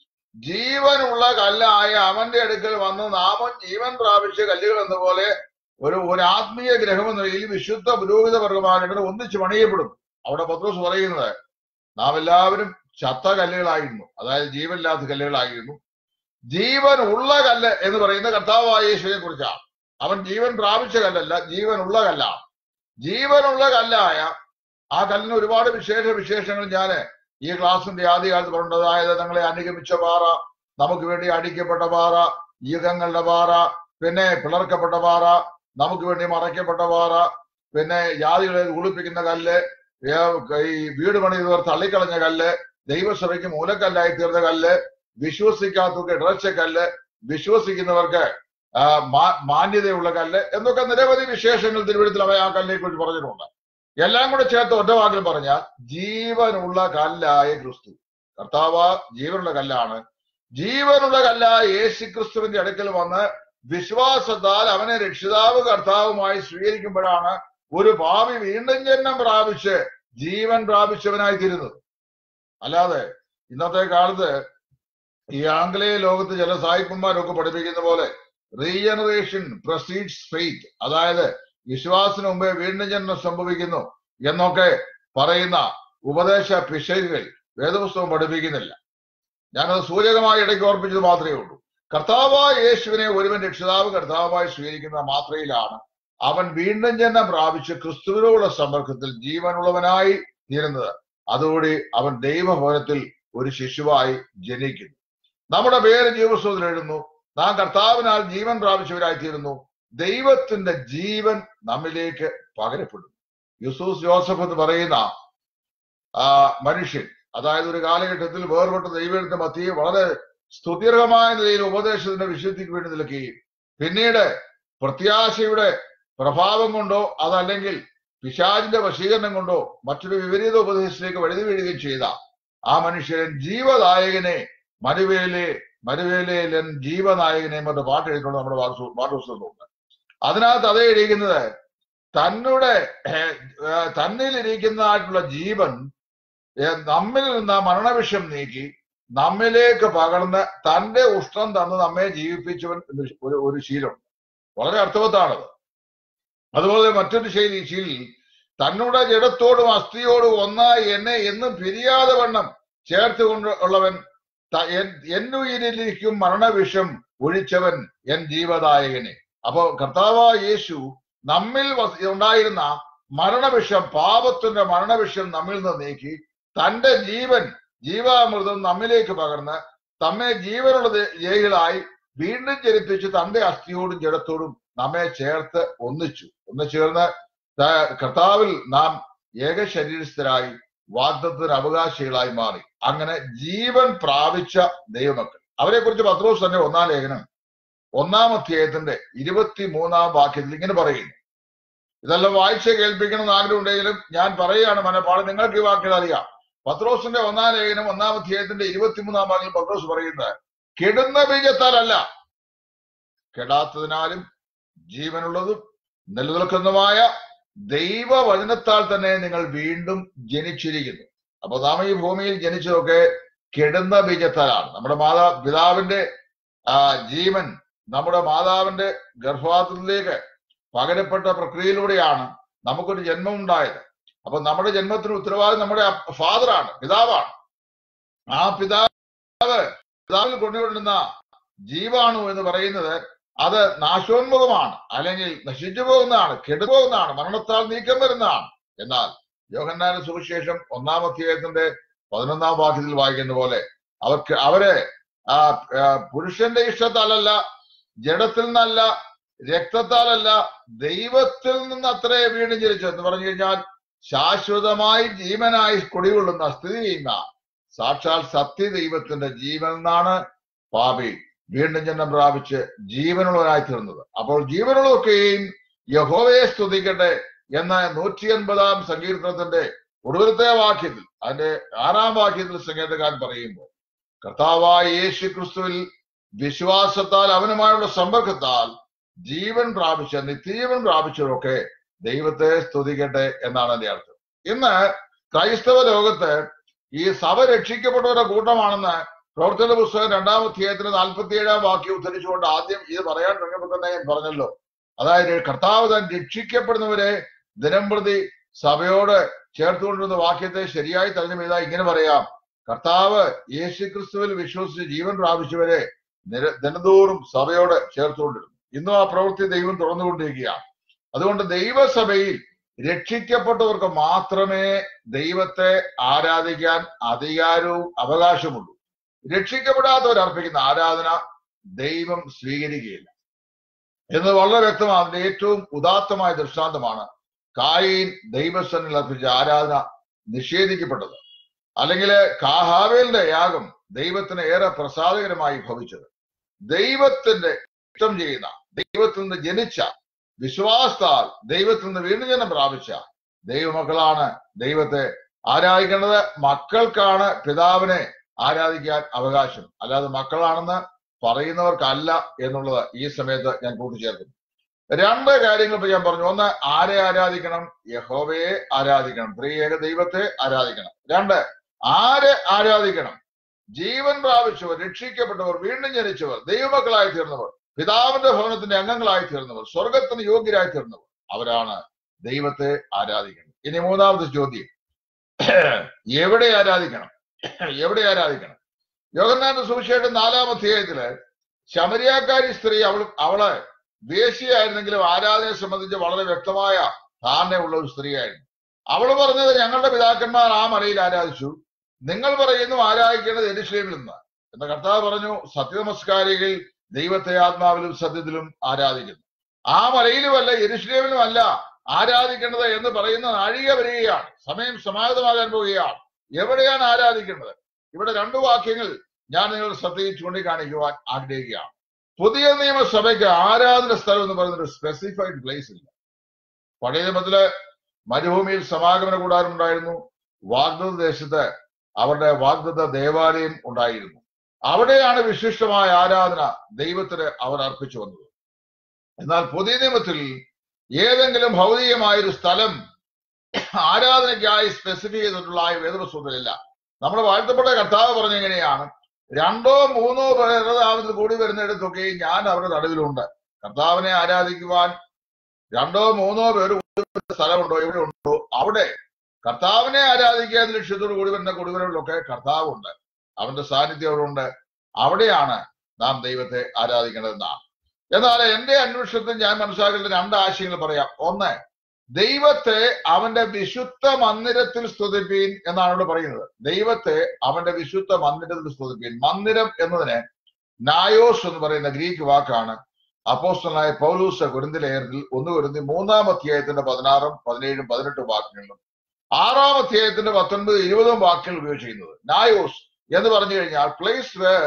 ജീവനുള്ള കല്ലായ അവന്റെ അടുക്കൽ വന്ന് നാമം ജീവൻ പ്രാപിച്ച കല്ലുകൾ എന്നപോലെ ഒരു ആത്മീയ ഗ്രഹം എന്ന നിലയിൽ വിശുദ്ധ പുരോഹിത വർഗമായിട്ട് ഒന്നിച്ച് പണിയപ്പെടുന്നു. അവിടെ പത്രോസ് പറയുന്നത് നാം എല്ലാവരും ചത്ത കല്ലുകളായിരുന്നു, അതായത് ജീവനില്ലാത്ത കല്ലുകളായിരുന്നു. ജീവൻ ഉള്ള കല്ല് എന്ന് പറയുന്ന കർത്താവായ യേശുവിനെ കുറിച്ചാണ്. അവൻ ജീവൻ പ്രാപിച്ച കല്ലല്ല, ജീവനുള്ള കല്ലാണ്. ജീവനുള്ള കല്ലായ ആ കല്ലിന് ഒരുപാട് വിശേഷങ്ങൾ ഞാൻ ഈ ക്ലാസിന്റെ ആദ്യകാലത്ത് പറഞ്ഞത്. അതായത് ഞങ്ങളെ അനുഗമിച്ച പാറ, നമുക്ക് വേണ്ടി അടിക്കപ്പെട്ട പാറ, യുഗങ്ങളുടെ പാറ, പിന്നെ പിളർക്കപ്പെട്ട പാറ, നമുക്ക് വേണ്ടി മറയ്ക്കപ്പെട്ട പാറ, പിന്നെ ജാതികളെ കുളിപ്പിക്കുന്ന കല്ല്, ഈ വീട് പണിതവർ തള്ളിക്കളഞ്ഞ കല്ല്, ദൈവസഭയ്ക്ക് മൂലക്കല്ലായി തീർന്ന കല്ല്, വിശ്വസിക്കാത്തവർക്ക് ഇടർച്ചക്കല്ല്, വിശ്വസിക്കുന്നവർക്ക് മാന്യതയുള്ള കല്ല് എന്നൊക്കെ നിരവധി വിശേഷങ്ങൾ തിരുവഴുത്തിൽ അവ ആ കല്ലിനെ കുറിച്ച് പറഞ്ഞിട്ടുണ്ട്. എല്ലാം കൂടെ ചേർത്ത് ഒറ്റ വാക്കിൽ പറഞ്ഞാൽ ജീവനുള്ള കല്ലായ ക്രിസ്തു. കർത്താവ് ജീവനുള്ള കല്ലാണ്. ജീവനുള്ള കല്ലായ യേശു ക്രിസ്തുവിന്റെ അടുക്കൽ വന്ന് വിശ്വാസത്താൽ അവനെ രക്ഷിതാവ് കർത്താവുമായി സ്വീകരിക്കുമ്പോഴാണ് ഒരു പാപി വീണ്ടും ജന്മം പ്രാപിച്ച് ജീവൻ പ്രാപിച്ചവനായി തീരുന്നത്. അല്ലാതെ ഇന്നത്തെ കാലത്ത് ഈ ആംഗലേയ ലോകത്ത് ചില സായിപ്പന്മാരൊക്കെ പഠിപ്പിക്കുന്ന പോലെ റീജനറേഷൻ പ്രസീഡ്സ് ഫെയ്ത്ത്, അതായത് വിശ്വാസത്തിന് മുമ്പേ വീണ്ടും ജന്മം സംഭവിക്കുന്നു എന്നൊക്കെ പറയുന്ന ഉപദേശ പിശകുകൾ വേദപുസ്തകം പഠിപ്പിക്കുന്നില്ല. ഞാനത് സൂചകമായി ഇടയ്ക്ക് ഓർപ്പിച്ചത് മാത്രമേ ഉള്ളൂ. കർത്താവായ യേശുവിനെ ഒരുവൻ രക്ഷിതാവ് കർത്താവായി സ്വീകരിക്കുന്ന മാത്രയിലാണ് അവൻ വീണ്ടും ജന്മം പ്രാപിച്ച് ക്രിസ്തുവിനോടുള്ള സമ്പർക്കത്തിൽ ജീവനുള്ളവനായി തീരുന്നത്. അതോടെ അവൻ ദൈവഭവനത്തിൽ ഒരു ശിശുവായി ജനിക്കുന്നു. നമ്മുടെ പേര് ജീവപുസ്തകത്തിൽ എഴുതുന്നു. നാം കർത്താവിനാൽ ജീവൻ പ്രാപിച്ചവരായിത്തീരുന്നു. ദൈവത്തിന്റെ ജീവൻ നമ്മിലേക്ക് പകരപ്പെടുന്നു. യൂസൂസ് ജോസഫ് എന്ന് പറയുന്ന മനുഷ്യൻ, അതായത് ഒരു കാലഘട്ടത്തിൽ വേർപെട്ട ദൈവത്തിന്റെ മധ്യേ വളരെ സ്തുത്യർഹമായ നിലയിൽ ഉപദേശത്തിന്റെ വിശുദ്ധിക്ക് വേണ്ടി നിൽക്കുകയും പിന്നീട് പ്രത്യാശയുടെ പ്രഭാവം കൊണ്ടോ അതല്ലെങ്കിൽ പിശാചിന്റെ വശീകരണം കൊണ്ടോ മറ്റൊരു വിപരീത ഉപദേശത്തിലേക്ക് വഴുതി വീഴുകയും ചെയ്ത ആ മനുഷ്യൻ ജീവനായകനെ മരുവേലൻ ജീവനായകനെ മറ്റു പാട്ട് എഴുതിക്കൊണ്ട് നമ്മുടെ പാഠപുസ്തകത്തിലുണ്ട്. അതിനകത്ത് അതേ എഴുതിക്കുന്നത് തന്നിലിരിക്കുന്നതായിട്ടുള്ള ജീവൻ നമ്മിൽ നിന്ന് മരണവിഷം നീക്കി നമ്മിലേക്ക് പകർന്ന് തന്റെ ഉഷ്ണം തന്ന് നമ്മെ ജീവിപ്പിച്ചവൻ ഒരു ശീലമുണ്ട്. വളരെ അർത്ഥവത്താണത്. അതുപോലെ മറ്റൊരു ശീലി തന്നുടെ ജഡത്തോടും അസ്ഥിയോടും ഒന്നായി എന്നെ എന്നും പിരിയാതെ വണ്ണം ചേർത്തുകൊണ്ട് ഉള്ളവൻ എന്നുയിരിക്കും മരണവിഷം ഒഴിച്ചവൻ എൻ ജീവദായകനെ. അപ്പോ കർത്താവായ യേശു നമ്മിൽ ഉണ്ടായിരുന്ന മരണവിഷം, പാപത്തിന്റെ മരണവിഷം നമ്മിൽ നിന്ന് നീക്കി തന്റെ ജീവാമൃതം നമ്മിലേക്ക് പകർന്ന് നമ്മെ ജീവനുള്ള ജയിലായി വീണ്ടും ജനിപ്പിച്ച് തന്റെ അസ്ഥിയോടും ജഡത്തോടും നമ്മെ ചേർത്ത് ഒന്നിച്ചേർന്ന് കർത്താവിൽ നാം ഏകശരീരസ്ഥരായി വാഗ്ദത്തത്തിന് അവകാശികളായി മാറി. അങ്ങനെ ജീവൻ പ്രാപിച്ച ദൈവമക്കൾ, അവരെ കുറിച്ച് പത്രോസ് തന്നെ 1-ാം ലേഖനം 1-ാം അധ്യായത്തിന്റെ 23-ാം വാക്യത്തിൽ ഇങ്ങനെ പറയുന്നു. ഇതെല്ലാം വായിച്ച് കേൾപ്പിക്കണമെന്ന് ആഗ്രഹമുണ്ടെങ്കിലും ഞാൻ പറയുകയാണ് മനപ്പാട്. നിങ്ങൾക്ക് ഈ വാക്യം അറിയാം. പത്രോസിന്റെ 1-ാം ലേഖനം 1-ാം അധ്യായത്തിന്റെ 23-ാം വാക്യം പത്രോസ് പറയുന്നത്, കെടുന്ന ബീജത്താലല്ല, കെടാത്തതിനാലും ജീവനുള്ളതും നിലനിൽക്കുന്നതുമായ ദൈവവചനത്താൽ തന്നെ നിങ്ങൾ വീണ്ടും ജനിച്ചിരിക്കുന്നു. അപ്പൊ നാം ഈ ഭൂമിയിൽ ജനിച്ചതൊക്കെ കെടുന്ന ബീജത്താലാണ്. നമ്മുടെ പിതാവിന്റെ ജീവൻ നമ്മുടെ മാതാവിന്റെ ഗർഭപാത്രത്തിലേക്ക് പകരപ്പെട്ട പ്രക്രിയയിലൂടെയാണ് നമുക്കൊരു ജന്മം ഉണ്ടായത്. അപ്പൊ നമ്മുടെ ജന്മത്തിന് ഉത്തരവാദിത്വം നമ്മുടെ ഫാദറാണ്, പിതാവാണ്. ആ പിതാവിൽ കൊണ്ടുവരുന്ന ജീവാണു എന്ന് പറയുന്നത് അത് നാശോന്മുഖമാണ്, അല്ലെങ്കിൽ നശിച്ചു പോകുന്നതാണ്, കെടുപോകുന്നതാണ്, മരണത്താൽ നീക്കം വരുന്നതാണ്. എന്നാൽ യോഹന്നാന്റെ സുവിശേഷം 1-ാം അധ്യായത്തിന്റെ 11-ാം വാക്യത്തിൽ വായിക്കുന്ന പോലെ അവരെ പുരുഷന്റെ ഇഷ്ടത്താലല്ല, ജഡത്തിൽ നിന്നല്ല, രക്തത്താലല്ല, ദൈവത്തിൽ നിന്ന് അത്രേ വീണ്ടും ജനിച്ചു എന്ന് പറഞ്ഞു കഴിഞ്ഞാൽ ശാശ്വതമായി ജീവനായി കുടികൊള്ളുന്ന സ്ഥിതി ചെയ്യുന്ന സാക്ഷാൽ സത്യ ദൈവത്തിന്റെ ജീവൻ നിന്നാണ് പാപി വീണ്ടും ജന്മം പ്രാപിച്ച് ജീവനുള്ളവരായി തീർന്നത്. അപ്പോൾ ജീവനുള്ളതൊക്കെയും യഹോവയെ സ്തുതിക്കട്ടെ എന്ന 180-ാം സങ്കീർത്തനത്തിന്റെ ഒടുവിലത്തെ വാക്യത്തിൽ, അതിന്റെ 6-ാം വാക്യത്തിൽ സംഗീതക്കാരൻ പറയുമ്പോൾ കർത്താവായ യേശു ക്രിസ്തുവിൽ വിശ്വാസത്താൽ അവനുമായുള്ള സമ്പർക്കത്താൽ ജീവൻ പ്രാപിച്ച നിത്യജീവൻ പ്രാപിച്ചവരൊക്കെ ദൈവത്തെ സ്തുതിക്കട്ടെ എന്നാണ് എന്റെ അർത്ഥം. ഇന്ന് ക്രൈസ്തവ ലോകത്ത് ഈ സഭ രക്ഷിക്കപ്പെട്ടവരുടെ കൂട്ടമാണെന്ന് പ്രവർത്തന പുസ്തകം 2-ാം അധ്യായത്തിന് 47-ാം വാക്യം ഉദ്ധരിച്ചുകൊണ്ട് ആദ്യം ഇത് പറയാൻ തുടങ്ങിയപ്പോൾ തന്നെ ഞാൻ പറഞ്ഞല്ലോ. അതായത് കർത്താവ് താൻ രക്ഷിക്കപ്പെടുന്നവരെ ദിനംപ്രതി സഭയോട് ചേർത്തുകൊണ്ടിരുന്ന വാക്യത്തെ ശരിയായി തരണം ചെയ്താൽ ഇങ്ങനെ പറയാം: കർത്താവ് യേശുക്രിസ്തുവിൽ വിശ്വസിച്ച് ജീവൻ പ്രാപിച്ചവരെ ദിനംതോറും സഭയോട് ചേർത്തുകൊണ്ടിരുന്നു. ഇന്നും ആ പ്രവൃത്തി ദൈവം തുറന്നുകൊണ്ടിരിക്കുകയാണ്. അതുകൊണ്ട് ദൈവസഭയിൽ രക്ഷിക്കപ്പെട്ടവർക്ക് മാത്രമേ ദൈവത്തെ ആരാധിക്കാൻ അധികാരവും അവകാശമുള്ളൂ. രക്ഷിക്കപ്പെടാത്തവർ അർപ്പിക്കുന്ന ആരാധന ദൈവം സ്വീകരിക്കുകയില്ല എന്ന് വളരെ വ്യക്തമാണ്. അതിന്റെ ഏറ്റവും ഉദാത്തമായ ദൃഷ്ടാന്തമാണ് കായീൻ ദൈവസന്നിധിയിൽ അർപ്പിച്ച ആരാധന നിഷേധിക്കപ്പെട്ടത്, അല്ലെങ്കിൽ കാഹാവേലിന്റെ യാഗം ദൈവത്തിന് ഏറെ പ്രസാദകരമായി ഭവിച്ചത്. ദൈവത്തിന്റെ ഇഷ്ടം ചെയ്യുന്ന, ദൈവത്തിൽ നിന്ന് ജനിച്ച, വിശ്വാസത്താൽ ദൈവത്തിൽ നിന്ന് വീണ്ടും ജന്മം പ്രാപിച്ച ദൈവമക്കളാണ് ദൈവത്തെ ആരാധിക്കേണ്ടത്. മക്കൾക്കാണ് പിതാവിനെ ആരാധിക്കാൻ അവകാശം, അല്ലാതെ മക്കളാണെന്ന് പറയുന്നവർക്കല്ല എന്നുള്ളത് ഈ സമയത്ത് ഞാൻ കൂട്ടിച്ചേർക്കുന്നു. 2 കാര്യങ്ങൾ ഇപ്പൊ ഞാൻ പറഞ്ഞു. ഒന്ന്, ആരെ ആരാധിക്കണം? യഹോവയെ ആരാധിക്കണം, ത്രിയേക ദൈവത്തെ ആരാധിക്കണം. 2, ആരെ ആരാധിക്കണം? ജീവൻ പ്രാപിച്ചവർ, രക്ഷിക്കപ്പെട്ടവർ, വീണ്ടും ജനിച്ചവർ, ദൈവമക്കളായി തീർന്നവർ, പിതാവിന്റെ ഭവനത്തിന്റെ അംഗങ്ങളായി തീർന്നവർ, സ്വർഗത്തിന് യോഗ്യരായി തീർന്നവർ, അവരാണ് ദൈവത്തെ ആരാധിക്കുന്നത്. ഇനി 3-ാമത്തെ ചോദ്യം, എവിടെ ആരാധിക്കണം? യോഹന്നാന്റെ സുവിശേഷം 4-ാം അധ്യായത്തില് ശമരിയാക്കാരി സ്ത്രീ അവള് വേശ്യയായിരുന്നെങ്കിലും ആരാധനയെ സംബന്ധിച്ച് വളരെ വ്യക്തമായ ധാരണയുള്ള ഒരു സ്ത്രീയായിരുന്നു. അവള് പറഞ്ഞത്, ഞങ്ങളുടെ പിതാക്കന്മാർ ആ മലയിൽ ആരാധിച്ചു, നിങ്ങൾ പറയുന്നു ആരാധിക്കേണ്ടത് യെരൂശലേമിൽ നിന്ന്. എന്ന കർത്താവ് പറഞ്ഞു, സത്യനമസ്കാരികൾ ദൈവത്തെ ആത്മാവിലും സത്യത്തിലും ആരാധിക്കുന്നു. ആ മലയിലുമല്ല യെരൂശലേമിലുമല്ല ആരാധിക്കേണ്ടത് എന്ന് പറയുന്ന നാഴിക വരികയാണ്. സമയം സമാഗതമാകാൻ പോവുകയാണ്. എവിടെയാണ് ആരാധിക്കേണ്ടത്? ഇവിടെ 2 വാക്യങ്ങൾ ഞാൻ നിങ്ങൾ ശ്രദ്ധയിൽ ചൂണ്ടിക്കാണിക്കുവാൻ ആഗ്രഹിക്കുകയാണ്. പുതിയ നിയമസഭയ്ക്ക് ആരാധന സ്ഥലം എന്ന് പറയുന്ന ഒരു സ്പെസിഫൈഡ് പ്ലേസ് ഇല്ല. പഴയ നിയമത്തില് മരുഭൂമിയിൽ സമാഗമന കൂടാരം ഉണ്ടായിരുന്നു. വാഗ്ദത്ത ദേശത്ത് അവരുടെ വാഗ്ദത്ത ദേവാലയം ഉണ്ടായിരുന്നു. അവിടെയാണ് വിശിഷ്ടമായ ആരാധന ദൈവത്തിന് അവർ അർപ്പിച്ചു വന്നത്. എന്നാൽ പുതിയ നിയമത്തിൽ ഏതെങ്കിലും ഭൗതികമായൊരു സ്ഥലം ആരാധനയ്ക്കായി സ്പെസിഫൈ ചെയ്തിട്ടുള്ള വേദപുസ്തകത്തിലില്ല. നമ്മുടെ വാഴ്ത്തപ്പെട്ട കർത്താവ് പറഞ്ഞെങ്ങനെയാണ്, 2 or 3 പേർ കൂടി വരുന്നിടത്തൊക്കെ ഞാൻ അവരുടെ നടുവിലുണ്ട്. കർത്താവിനെ ആരാധിക്കുവാൻ 2 or 3 പേർ സ്ഥലമുണ്ടോ, എവിടെ ഉണ്ടോ അവിടെ കർത്താവിനെ ആരാധിക്കുക എന്ന ലക്ഷ്യത്തോട് കൂടി വരുന്ന കൂടിവരവിലൊക്കെ കർത്താവുണ്ട്, അവന്റെ സാന്നിധ്യം അവിടെ ഉണ്ട്. അവിടെയാണ് നാം ദൈവത്തെ ആരാധിക്കേണ്ടതെന്നാണ്. എന്നാൽ എന്റെ അന്വേഷണത്തിൽ ഞാൻ മനസ്സിലാക്കേണ്ട 2 ആശയങ്ങൾ പറയാം. ഒന്ന്, ദൈവത്തെ അവന്റെ വിശുദ്ധ മന്ദിരത്തിൽ സ്തുതിപ്പീൻ എന്നാണ് ഇവിടെ പറയുന്നത്. ദൈവത്തെ അവന്റെ വിശുദ്ധ മന്ദിരത്തിൽ സ്തുതിപ്പീൻ. മന്ദിരം എന്നതിന് നായോസ് എന്ന് പറയുന്ന ഗ്രീക്ക് വാക്കാണ്. അപ്പോസ്തലനായ പൗലോസ് കൊരിന്ത്യർ ലേഖനത്തിൽ 1 കൊരിന്ത്യർ 3-ാം അധ്യായത്തിന്റെ 16, 17, 18 വാക്യങ്ങളിലും 6-ാം അധ്യായത്തിന്റെ 19, 20 വാക്യങ്ങൾ ഉപയോഗിച്ചിരിക്കുന്നത്. നായോസ് എന്ന് പറഞ്ഞു കഴിഞ്ഞാൽ place where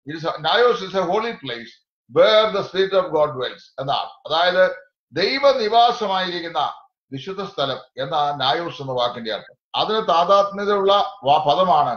naos is a holy place where the spirit of God dwells എന്നാണ്. അതായത് ദൈവനിവാസമായിരിക്കുന്ന വിശുദ്ധ സ്ഥലം എന്ന നായോസ് എന്ന വാക്കിന്റെ അർത്ഥം. അതിന് താതാത്മ്യതയുള്ള പദമാണ്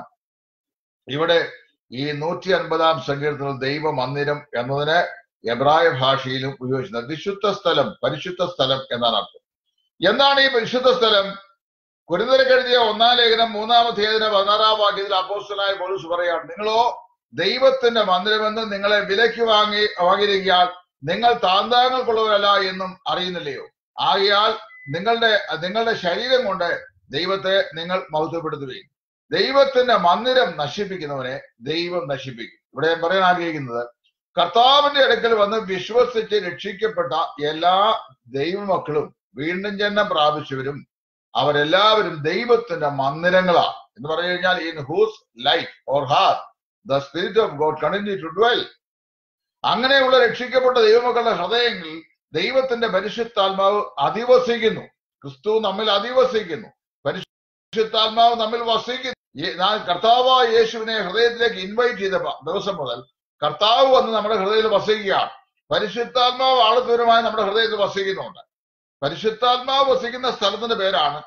ഇവിടെ ഈ 150-ാം സങ്കീർത്തനത്തിൽ ദൈവ മന്ദിരം എന്നതിന് എബ്രായ ഭാഷയിലും ഉപയോഗിക്കുന്നത്. വിശുദ്ധ സ്ഥലം, പരിശുദ്ധ സ്ഥലം എന്നാണ് അർത്ഥം. എന്താണ് ഈ പരിശുദ്ധ സ്ഥലം? കൊരിന്ത്യർക്ക് എഴുതിയ 1-ാം ലേഖനം 3-ാം അധ്യായത്തിന്റെ 16-ാം വാക്യത്തിൽ അപ്പോസ്തലനായ പൗലോസ് പറയാണ്, നിങ്ങളോ ദൈവത്തിന്റെ മന്ദിരമെന്ന് നിങ്ങളെ വിലയ്ക്ക് വാങ്ങിയിരിക്കാൻ നിങ്ങൾ താന്താങ്ങൾക്കുള്ളവരല്ല എന്നും അറിയുന്നില്ലയോ? ആകയാൽ നിങ്ങളുടെ ശരീരം കൊണ്ട് ദൈവത്തെ നിങ്ങൾ മഹത്വപ്പെടുത്തുകയും ദൈവത്തിന്റെ മന്ദിരം നശിപ്പിക്കുന്നവനെ ദൈവം നശിപ്പിക്കും. ഇവിടെ ഞാൻ പറയാൻ ആഗ്രഹിക്കുന്നത്, കർത്താവിന്റെ അടുക്കൽ വന്ന് വിശ്വസിച്ച് രക്ഷിക്കപ്പെട്ട എല്ലാ ദൈവമക്കളും വീണ്ടും ജന്മം പ്രാപിച്ചവരും അവരെല്ലാവരും ദൈവത്തിന്റെ മന്ദിരങ്ങളാണ് എന്ന് പറഞ്ഞു കഴിഞ്ഞാൽ, in whose life or heart the spirit of God continue to dwell. അങ്ങനെയുള്ള രക്ഷിക്കപ്പെട്ട ദൈവമക്കളുടെ ഹൃദയങ്ങളിൽ ദൈവത്തിന്റെ പരിശുദ്ധാത്മാവ് അധിവസിക്കുന്നു. ക്രിസ്തു നമ്മിൽ അധിവസിക്കുന്നു, പരിശുദ്ധാത്മാവ് നമ്മിൽ വസിക്കുന്നു. കർത്താവായ യേശുവിനെ ഹൃദയത്തിലേക്ക് ഇൻവൈറ്റ് ചെയ്ത ദിവസം മുതൽ കർത്താവ് വന്ന് നമ്മുടെ ഹൃദയത്തിൽ വസിക്കുകയാണ്. പരിശുദ്ധാത്മാവ് ആളത്തൂരമായി നമ്മുടെ ഹൃദയത്തിൽ വസിക്കുന്നുണ്ട്. പരിശുദ്ധാത്മാവ് വസിക്കുന്ന സ്ഥലത്തിന്റെ പേരാണ്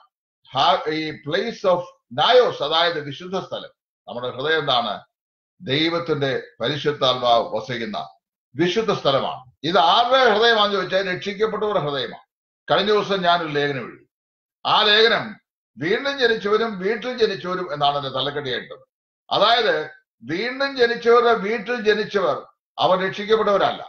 ഈ പ്ലേസ് ഓഫ് നായോസ്, അതായത് വിശുദ്ധ സ്ഥലം. നമ്മുടെ ഹൃദയം എന്താണ്? ദൈവത്തിന്റെ പരിശുദ്ധാത്മാവ് വസിക്കുന്ന വിശുദ്ധ സ്ഥലമാണ്. ഇത് ആരുടെ ഹൃദയമാണെന്ന് ചോദിച്ചാൽ രക്ഷിക്കപ്പെട്ടവരുടെ ഹൃദയമാണ്. കഴിഞ്ഞ ദിവസം ഞാനൊരു ലേഖനം എഴുതി. ആ ലേഖനം വീണ്ടും ജനിച്ചവരും വീട്ടിൽ ജനിച്ചവരും എന്നാണ് എന്റെ തലക്കെട്ടിയായിട്ടത്. അതായത് വീണ്ടും ജനിച്ചവരുടെ വീട്ടിൽ ജനിച്ചവർ അവർ രക്ഷിക്കപ്പെട്ടവരല്ല,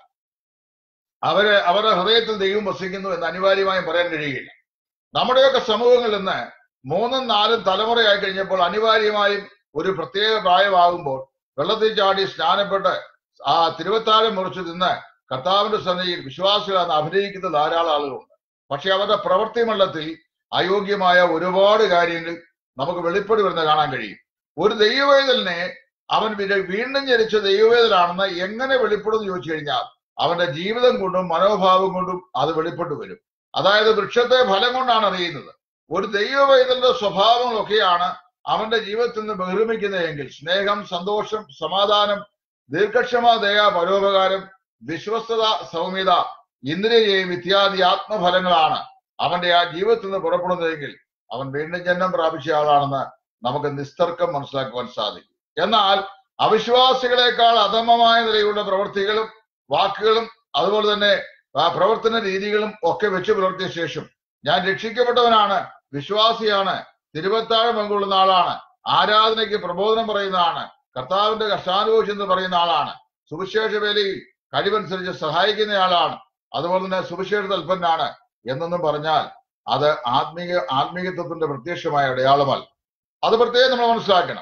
അവരുടെ ഹൃദയത്തിൽ ദൈവം വസിക്കുന്നു എന്ന് അനിവാര്യമായും പറയാൻ കഴിയുകയില്ല. നമ്മുടെയൊക്കെ സമൂഹങ്ങളിൽ നിന്ന് 3ഉം 4ഉം തലമുറയായി കഴിഞ്ഞപ്പോൾ അനിവാര്യമായും ഒരു പ്രത്യേക പ്രായമാകുമ്പോൾ വെള്ളത്തിൽ ചാടി സ്നാനപ്പെട്ട് ആ തിരുവത്താഴം മുറിച്ച് തിന്ന് കർത്താവിന്റെ സന്നിധിയിൽ വിശ്വാസികളാണ് അഭിനയിക്കുന്ന ധാരാളം ആളുകളുണ്ട്. പക്ഷെ അവരുടെ പ്രവൃത്തി മണ്ഡലത്തിൽ അയോഗ്യമായ ഒരുപാട് കാര്യങ്ങൾ നമുക്ക് വെളിപ്പെടി വരുന്ന കാണാൻ കഴിയും. ഒരു ദൈവവേദലിനെ അവൻ വീണ്ടും ജനിച്ച ദൈവവേദലാണെന്ന് എങ്ങനെ വെളിപ്പെടുമെന്ന് ചോദിച്ചു കഴിഞ്ഞാൽ അവന്റെ ജീവിതം കൊണ്ടും മനോഭാവം കൊണ്ടും അത് വെളിപ്പെട്ടു വരും. അതായത് വൃക്ഷത്തെ ഫലം കൊണ്ടാണ് അറിയുന്നത്. ഒരു ദൈവവേദലിന്റെ സ്വഭാവങ്ങളൊക്കെയാണ് അവന്റെ ജീവിതത്തിൽ നിന്ന് ബഹിർമിക്കുന്നതെങ്കിൽ സ്നേഹം, സന്തോഷം, സമാധാനം, ദീർഘക്ഷമ, ദയ, പരോപകാരം, വിശ്വസ്തത, സൗമ്യത, ഇന്ദ്രിയജയം ഇത്യാദി ആത്മഫലങ്ങളാണ് അവന്റെ ആ ജീവിതത്തിൽ നിന്ന് പുറപ്പെടുന്നതെങ്കിൽ അവൻ വീണ്ടും ജന്മം പ്രാപിച്ച ആളാണെന്ന് നമുക്ക് നിസ്തർക്കം മനസ്സിലാക്കുവാൻ സാധിക്കും. എന്നാൽ അവിശ്വാസികളെക്കാൾ അധമമായ നിലയിലുള്ള പ്രവൃത്തികളും വാക്കുകളും അതുപോലെ തന്നെ പ്രവർത്തന രീതികളും ഒക്കെ വെച്ച് പുലർത്തിയ ശേഷം ഞാൻ രക്ഷിക്കപ്പെട്ടവനാണ്, വിശ്വാസിയാണ്, തിരുവത്താഴം പങ്കുകൊള്ളുന്ന ആളാണ്, ആരാധനയ്ക്ക് പ്രബോധനം പറയുന്നതാണ്, കർത്താവിന്റെ കഷ്ടാനുഭവിച്ചു എന്ന് പറയുന്ന ആളാണ്, സുവിശേഷ വേലയിൽ കഴിവനുസരിച്ച് സഹായിക്കുന്നയാളാണ്, അതുപോലെ തന്നെ സുവിശേഷ തൽപ്പനാണ് എന്നൊന്നും പറഞ്ഞാൽ അത് ആത്മീയത്വത്തിന്റെ പ്രത്യക്ഷമായ അടയാളമല്ല. അത് പ്രത്യേകം നമ്മൾ മനസ്സിലാക്കണം.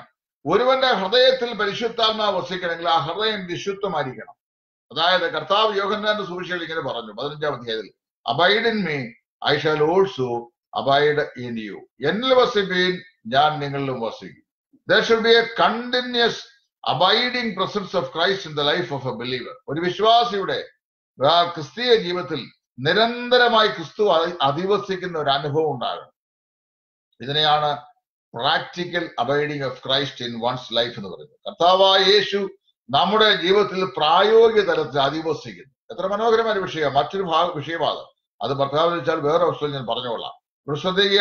ഒരുവന്റെ ഹൃദയത്തിൽ പരിശുദ്ധാത്മാവ് വസിക്കണമെങ്കിൽ ആ ഹൃദയം വിശുദ്ധമായിരിക്കണം. അതായത് കർത്താവ് യോഹന്നാന്റെ സുവിശേഷം ഇങ്ങനെ പറഞ്ഞു 15-ാം അധ്യായത്തിൽ, abide in me, I shall also abide in you. എന്നിൽ വസിപ്പീൻ, ഞാൻ നിങ്ങളിലും വസിക്കും. There should be a continuous abiding presence of Christ in the life of a believer. ഒരു വിശ്വാസിയുടെ ക്രിസ്തീയ ജീവിതത്തിൽ നിരന്തരമായി ക്രിസ്തു അധിവസിക്കുന്ന ഒരു അനുഭവം ഉണ്ടാകും. ഇതിനെയാണ് practical abiding of Christ in one's life എന്ന് പറയുന്നത്. കർത്താവായ യേശു നമ്മുടെ ജീവിതത്തിൽ പ്രായോഗിക തലത്തിൽ അധിവസിക്കുന്നു. എത്ര മനോഹരമായ ഒരു വിഷയം. മറ്റൊരു വിഷയമാണ് അത് ഭർത്താവ് വെച്ചാൽ വേറെ അവസ്ഥയിൽ ഞാൻ പറഞ്ഞുകൊള്ളാം. ശ്രദ്ധിക്കുക,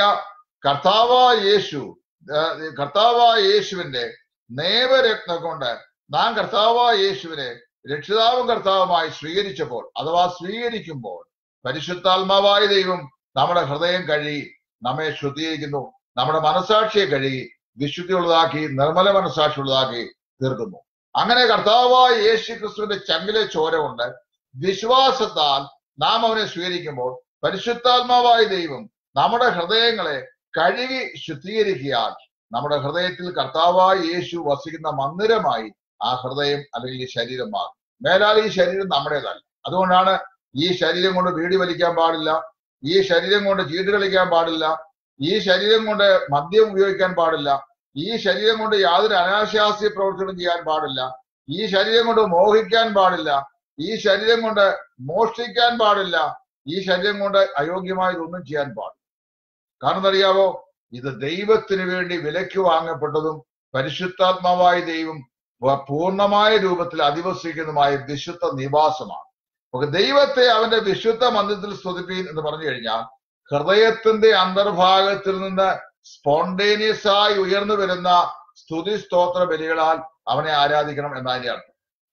കർത്താവായ യേശുവിന്റെ നേവരത്നം കൊണ്ട് നാം കർത്താവായ യേശുവിനെ രക്ഷിതാവും കർത്താവുമായി സ്വീകരിച്ചപ്പോൾ അഥവാ സ്വീകരിക്കുമ്പോൾ പരിശുദ്ധാത്മാവായ ദൈവം നമ്മുടെ ഹൃദയം കഴുകി നമ്മെ ശുദ്ധീകരിക്കുന്നു, നമ്മുടെ മനസാക്ഷിയെ കഴുകി വിശുദ്ധിയുള്ളതാക്കി നിർമ്മല മനസാക്ഷിയുള്ളതാക്കി തീർക്കുന്നു. അങ്ങനെ കർത്താവായ യേശു ക്രിസ്തുവിന്റെ ചങ്കിലെ ചോര കൊണ്ട് വിശ്വാസത്താൽ നാം അവനെ സ്വീകരിക്കുമ്പോൾ പരിശുദ്ധാത്മാവായ ദൈവം നമ്മുടെ ഹൃദയങ്ങളെ കഴുകി ശുദ്ധീകരിക്കാൻ നമ്മുടെ ഹൃദയത്തിൽ കർത്താവായ യേശു വസിക്കുന്ന മന്ദിരമായി ആ ഹൃദയം അല്ലെങ്കിൽ ഈ ശരീരം മാറും. മേലാൽ ഈ ശരീരം നമ്മുടേതല്ല. അതുകൊണ്ടാണ് ഈ ശരീരം കൊണ്ട് ബീഡി വലിക്കാൻ പാടില്ല, ഈ ശരീരം കൊണ്ട് ചീട്ട് കളിക്കാൻ പാടില്ല, ഈ ശരീരം കൊണ്ട് മദ്യം ഉപയോഗിക്കാൻ പാടില്ല, ഈ ശരീരം കൊണ്ട് യാതൊരു അനാശാസ്യ പ്രവർത്തനം ചെയ്യാൻ പാടില്ല, ഈ ശരീരം കൊണ്ട് മോഹിക്കാൻ പാടില്ല, ഈ ശരീരം കൊണ്ട് മോഷ്ടിക്കാൻ പാടില്ല, ഈ ശരീരം കൊണ്ട് അയോഗ്യമായതൊന്നും ചെയ്യാൻ പാടില്ല. കാരണം അറിയാവോ, ഇത് ദൈവത്തിന് വേണ്ടി വിലയ്ക്ക് വാങ്ങപ്പെട്ടതും പരിശുദ്ധാത്മാവായ ദൈവം പൂർണ്ണമായ രൂപത്തിൽ അധിവസിക്കുന്നതുമായ വിശുദ്ധ നിവാസമാണ്. അപ്പൊ ദൈവത്തെ അവന്റെ വിശുദ്ധ മന്ദിരത്തിൽ സ്തുതിപ്പീൻ എന്ന് പറഞ്ഞു കഴിഞ്ഞാൽ ഹൃദയത്തിന്റെ അന്തർഭാഗത്തിൽ നിന്ന് സ്പോണ്ടേനിയസ് ആയി ഉയർന്നു വരുന്ന സ്തുതി സ്തോത്ര ബലികളാൽ അവനെ ആരാധിക്കണം എന്നതിന്റെ അർത്ഥം.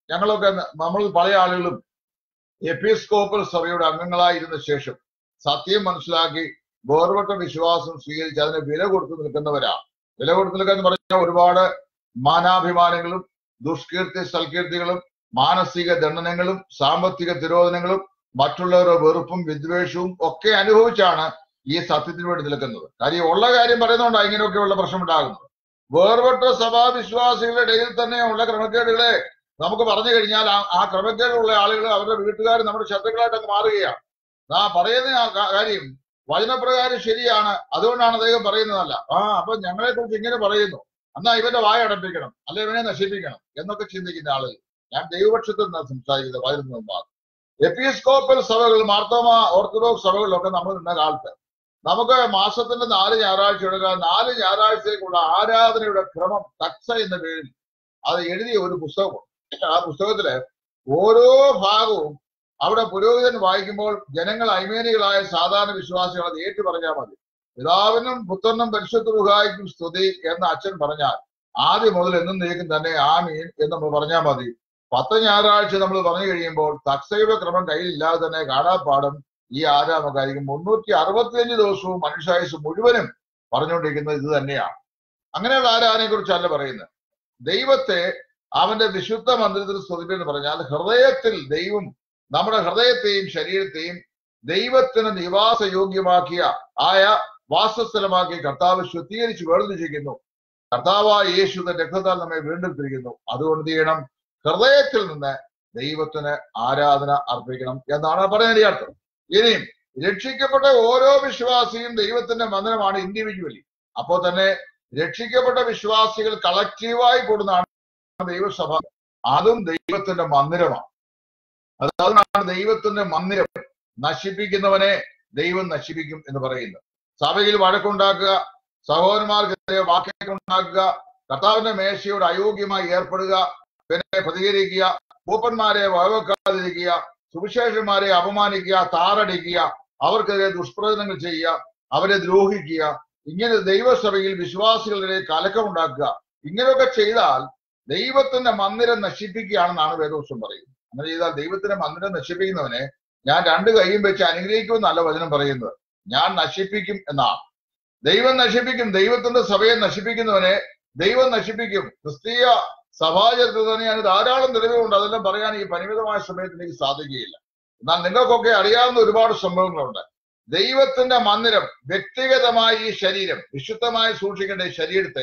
നമ്മൾ പല ആളുകളും എപ്പിസ്കോപ്പൽ സഭയുടെ അംഗങ്ങളായിരുന്ന ശേഷം സത്യം മനസ്സിലാക്കി വേർപെട്ട വിശ്വാസം സ്വീകരിച്ച് അതിനെ വില കൊടുത്തു നിൽക്കുന്നവരാണ്. വില കൊടുത്തു നിൽക്കുക എന്ന് പറഞ്ഞാൽ ഒരുപാട് മാനാഭിമാനങ്ങളും ദുഷ്കീർത്തി സൽകീർത്തികളും മാനസിക ദണ്ഡനങ്ങളും സാമ്പത്തിക തിരോധനങ്ങളും മറ്റുള്ളവരുടെ വെറുപ്പും വിദ്വേഷവും ഒക്കെ അനുഭവിച്ചാണ് ഈ സത്യത്തിന് വേണ്ടി നിൽക്കുന്നത്. കാര്യം ഉള്ള കാര്യം പറയുന്നതുകൊണ്ടാണ് ഇങ്ങനെയൊക്കെയുള്ള പ്രശ്നം ഉണ്ടാകുന്നത്. വേർപെട്ട സഭാവിശ്വാസികളുടെ ഇടയിൽ തന്നെ ഉള്ള ക്രമക്കേടുകളെ നമുക്ക് പറഞ്ഞു കഴിഞ്ഞാൽ ആ ക്രമക്കേടുള്ള ആളുകൾ അവരുടെ വീട്ടുകാർ നമ്മുടെ ശത്രുക്കളായിട്ടൊക്കെ മാറുകയാണ്. പറയുന്ന കാര്യം വചനപ്രകാരം ശരിയാണ്, അതുകൊണ്ടാണ് അദ്ദേഹം പറയുന്നതല്ല. അപ്പൊ ഞങ്ങളെ കുറിച്ച് ഇങ്ങനെ പറയുന്നു, എന്നാ ഇവന്റെ വായ അടപ്പിക്കണം, അല്ലെ ഇവനെ നശിപ്പിക്കണം എന്നൊക്കെ ചിന്തിക്കുന്ന ആളുകൾ. ഞാൻ ദൈവപക്ഷത്തിൽ നിന്നാണ് സംസാരിക്കുന്നത്, വചനം മുമ്പാണ്. എപ്പിസ്കോപ്പൽ സഭകൾ, മാർത്തോമ ഓർത്തഡോക്സ് സഭകളിലൊക്കെ നമ്മൾ നിന്ന കാലത്ത് നമുക്ക് മാസത്തിന്റെ 4 ഞായറാഴ്ച എടുക്കുക, 4 ഞായറാഴ്ചയ്ക്കുള്ള ആരാധനയുടെ ക്രമം തക്സ എന്ന പേരിൽ അത് എഴുതിയ ഒരു പുസ്തകമുണ്ട്. ആ പുസ്തകത്തില് ഓരോ ഭാഗവും അവിടെ പുരോഹിതൻ വായിക്കുമ്പോൾ ജനങ്ങൾ അയ്മേനികളായ സാധാരണ വിശ്വാസികൾ അത് ഏറ്റു പറഞ്ഞാൽ മതി. പിതാവിനും പുത്രനും പരിശുദ്ധ റുഹായിക്കും സ്തുതി എന്ന് അച്ഛൻ പറഞ്ഞാൽ ആദ്യം മുതൽ എന്നും നീക്കും തന്നെ ആമീൻ എന്ന് നമ്മൾ പറഞ്ഞാൽ മതി. 10 ഞായറാഴ്ച നമ്മൾ പറഞ്ഞു കഴിയുമ്പോൾ തക്സയുടെ ക്രമം കയ്യിലില്ലാതെ തന്നെ കാണാപ്പാടം ഈ ആരാധനക്കായിരിക്കും 365 ദിവസവും മനുഷ്യായുസ് മുഴുവനും പറഞ്ഞുകൊണ്ടിരിക്കുന്നത് ഇത് തന്നെയാണ്. അങ്ങനെയുള്ള ആരാധനയെ കുറിച്ചല്ല പറയുന്നത്. ദൈവത്തെ അവന്റെ വിശുദ്ധ മന്ദിരത്തിൽ സ്തുതിപ്പെന്ന് പറഞ്ഞാൽ ഹൃദയത്തിൽ ദൈവം നമ്മുടെ ഹൃദയത്തെയും ശരീരത്തെയും ദൈവത്തിന് നിവാസ യോഗ്യമാക്കിയ വാസസ്ഥലമാക്കി കർത്താവ് ശുദ്ധീകരിച്ച് വേർതിരിച്ചിരിക്കുന്നു. കർത്താവായ യേശു തന്റെ രക്തത്താൽ നമ്മെ വീണ്ടെടുത്തിരിക്കുന്നു. അതുകൊണ്ട് ചെയ്യണം, ഹൃദയത്തിൽ നിന്ന് ദൈവത്തിന് ആരാധന അർപ്പിക്കണം എന്നാണ് പറയുന്നതിന്റെ അർത്ഥം. ഇനിയും രക്ഷിക്കപ്പെട്ട ഓരോ വിശ്വാസിയും ദൈവത്തിന്റെ മന്ദിരമാണ് ഇൻഡിവിജ്വലി. അപ്പോൾ തന്നെ രക്ഷിക്കപ്പെട്ട വിശ്വാസികൾ കളക്റ്റീവായി കൂടുന്നതാണ് ദൈവസഭ. അതും ദൈവത്തിന്റെ മന്ദിരമാണ്. അതുകൊണ്ടാണ് ദൈവത്തിന്റെ മന്ദിരം നശിപ്പിക്കുന്നവനെ ദൈവം നശിപ്പിക്കും എന്ന് പറയുന്നത്. സഭയിൽ വഴക്കുണ്ടാക്കുക, സഹോദരന്മാർക്കെതിരെ വാക്കേറ്റുണ്ടാക്കുക, കർത്താവിന്റെ മേശയോട് അയോഗ്യമായി ഏർപ്പെടുക, പിന്നെ പ്രതികരിക്കുക, മൂപ്പന്മാരെ വകവെക്കാതിരിക്കുക, സുവിശേഷന്മാരെ അപമാനിക്കുക, താറടിക്കുക, അവർക്കെതിരെ ദുഷ്പ്രചരണങ്ങൾ ചെയ്യുക, അവരെ ദ്രോഹിക്കുക, ഇങ്ങനെ ദൈവസഭയിൽ വിശ്വാസികളുടെ കലക്കമുണ്ടാക്കുക. ഇങ്ങനെയൊക്കെ ചെയ്താൽ ദൈവത്തിന്റെ മന്ദിരം നശിപ്പിക്കുകയാണെന്നാണ് വേദോസം പറയുന്നത്. അങ്ങനെ ചെയ്താൽ ദൈവത്തിന്റെ മന്ദിരം നശിപ്പിക്കുന്നവനെ ഞാൻ 2 കൈയും വെച്ച് അനുഗ്രഹിക്കുമെന്നല്ല വചനം പറയുന്നത്, ഞാൻ നശിപ്പിക്കും എന്നാണ്. ദൈവം നശിപ്പിക്കും. ദൈവത്തിന്റെ സഭയെ നശിപ്പിക്കുന്നവനെ ദൈവം നശിപ്പിക്കും. ക്രിസ്തീയ സഭാചരിത്രത്തിൽ തന്നെ ഞാൻ ധാരാളം തെളിവുകളുണ്ട്. അതെല്ലാം പറയാൻ ഈ പരിമിതമായ സമയത്ത് എനിക്ക് സാധിക്കുകയില്ല. എന്നാൽ നിങ്ങൾക്കൊക്കെ അറിയാവുന്ന ഒരുപാട് സംഭവങ്ങളുണ്ട്. ദൈവത്തിന്റെ മന്ദിരം, വ്യക്തിഗതമായി ഈ ശരീരം വിശുദ്ധമായി സൂക്ഷിക്കേണ്ട ഈ ശരീരത്തെ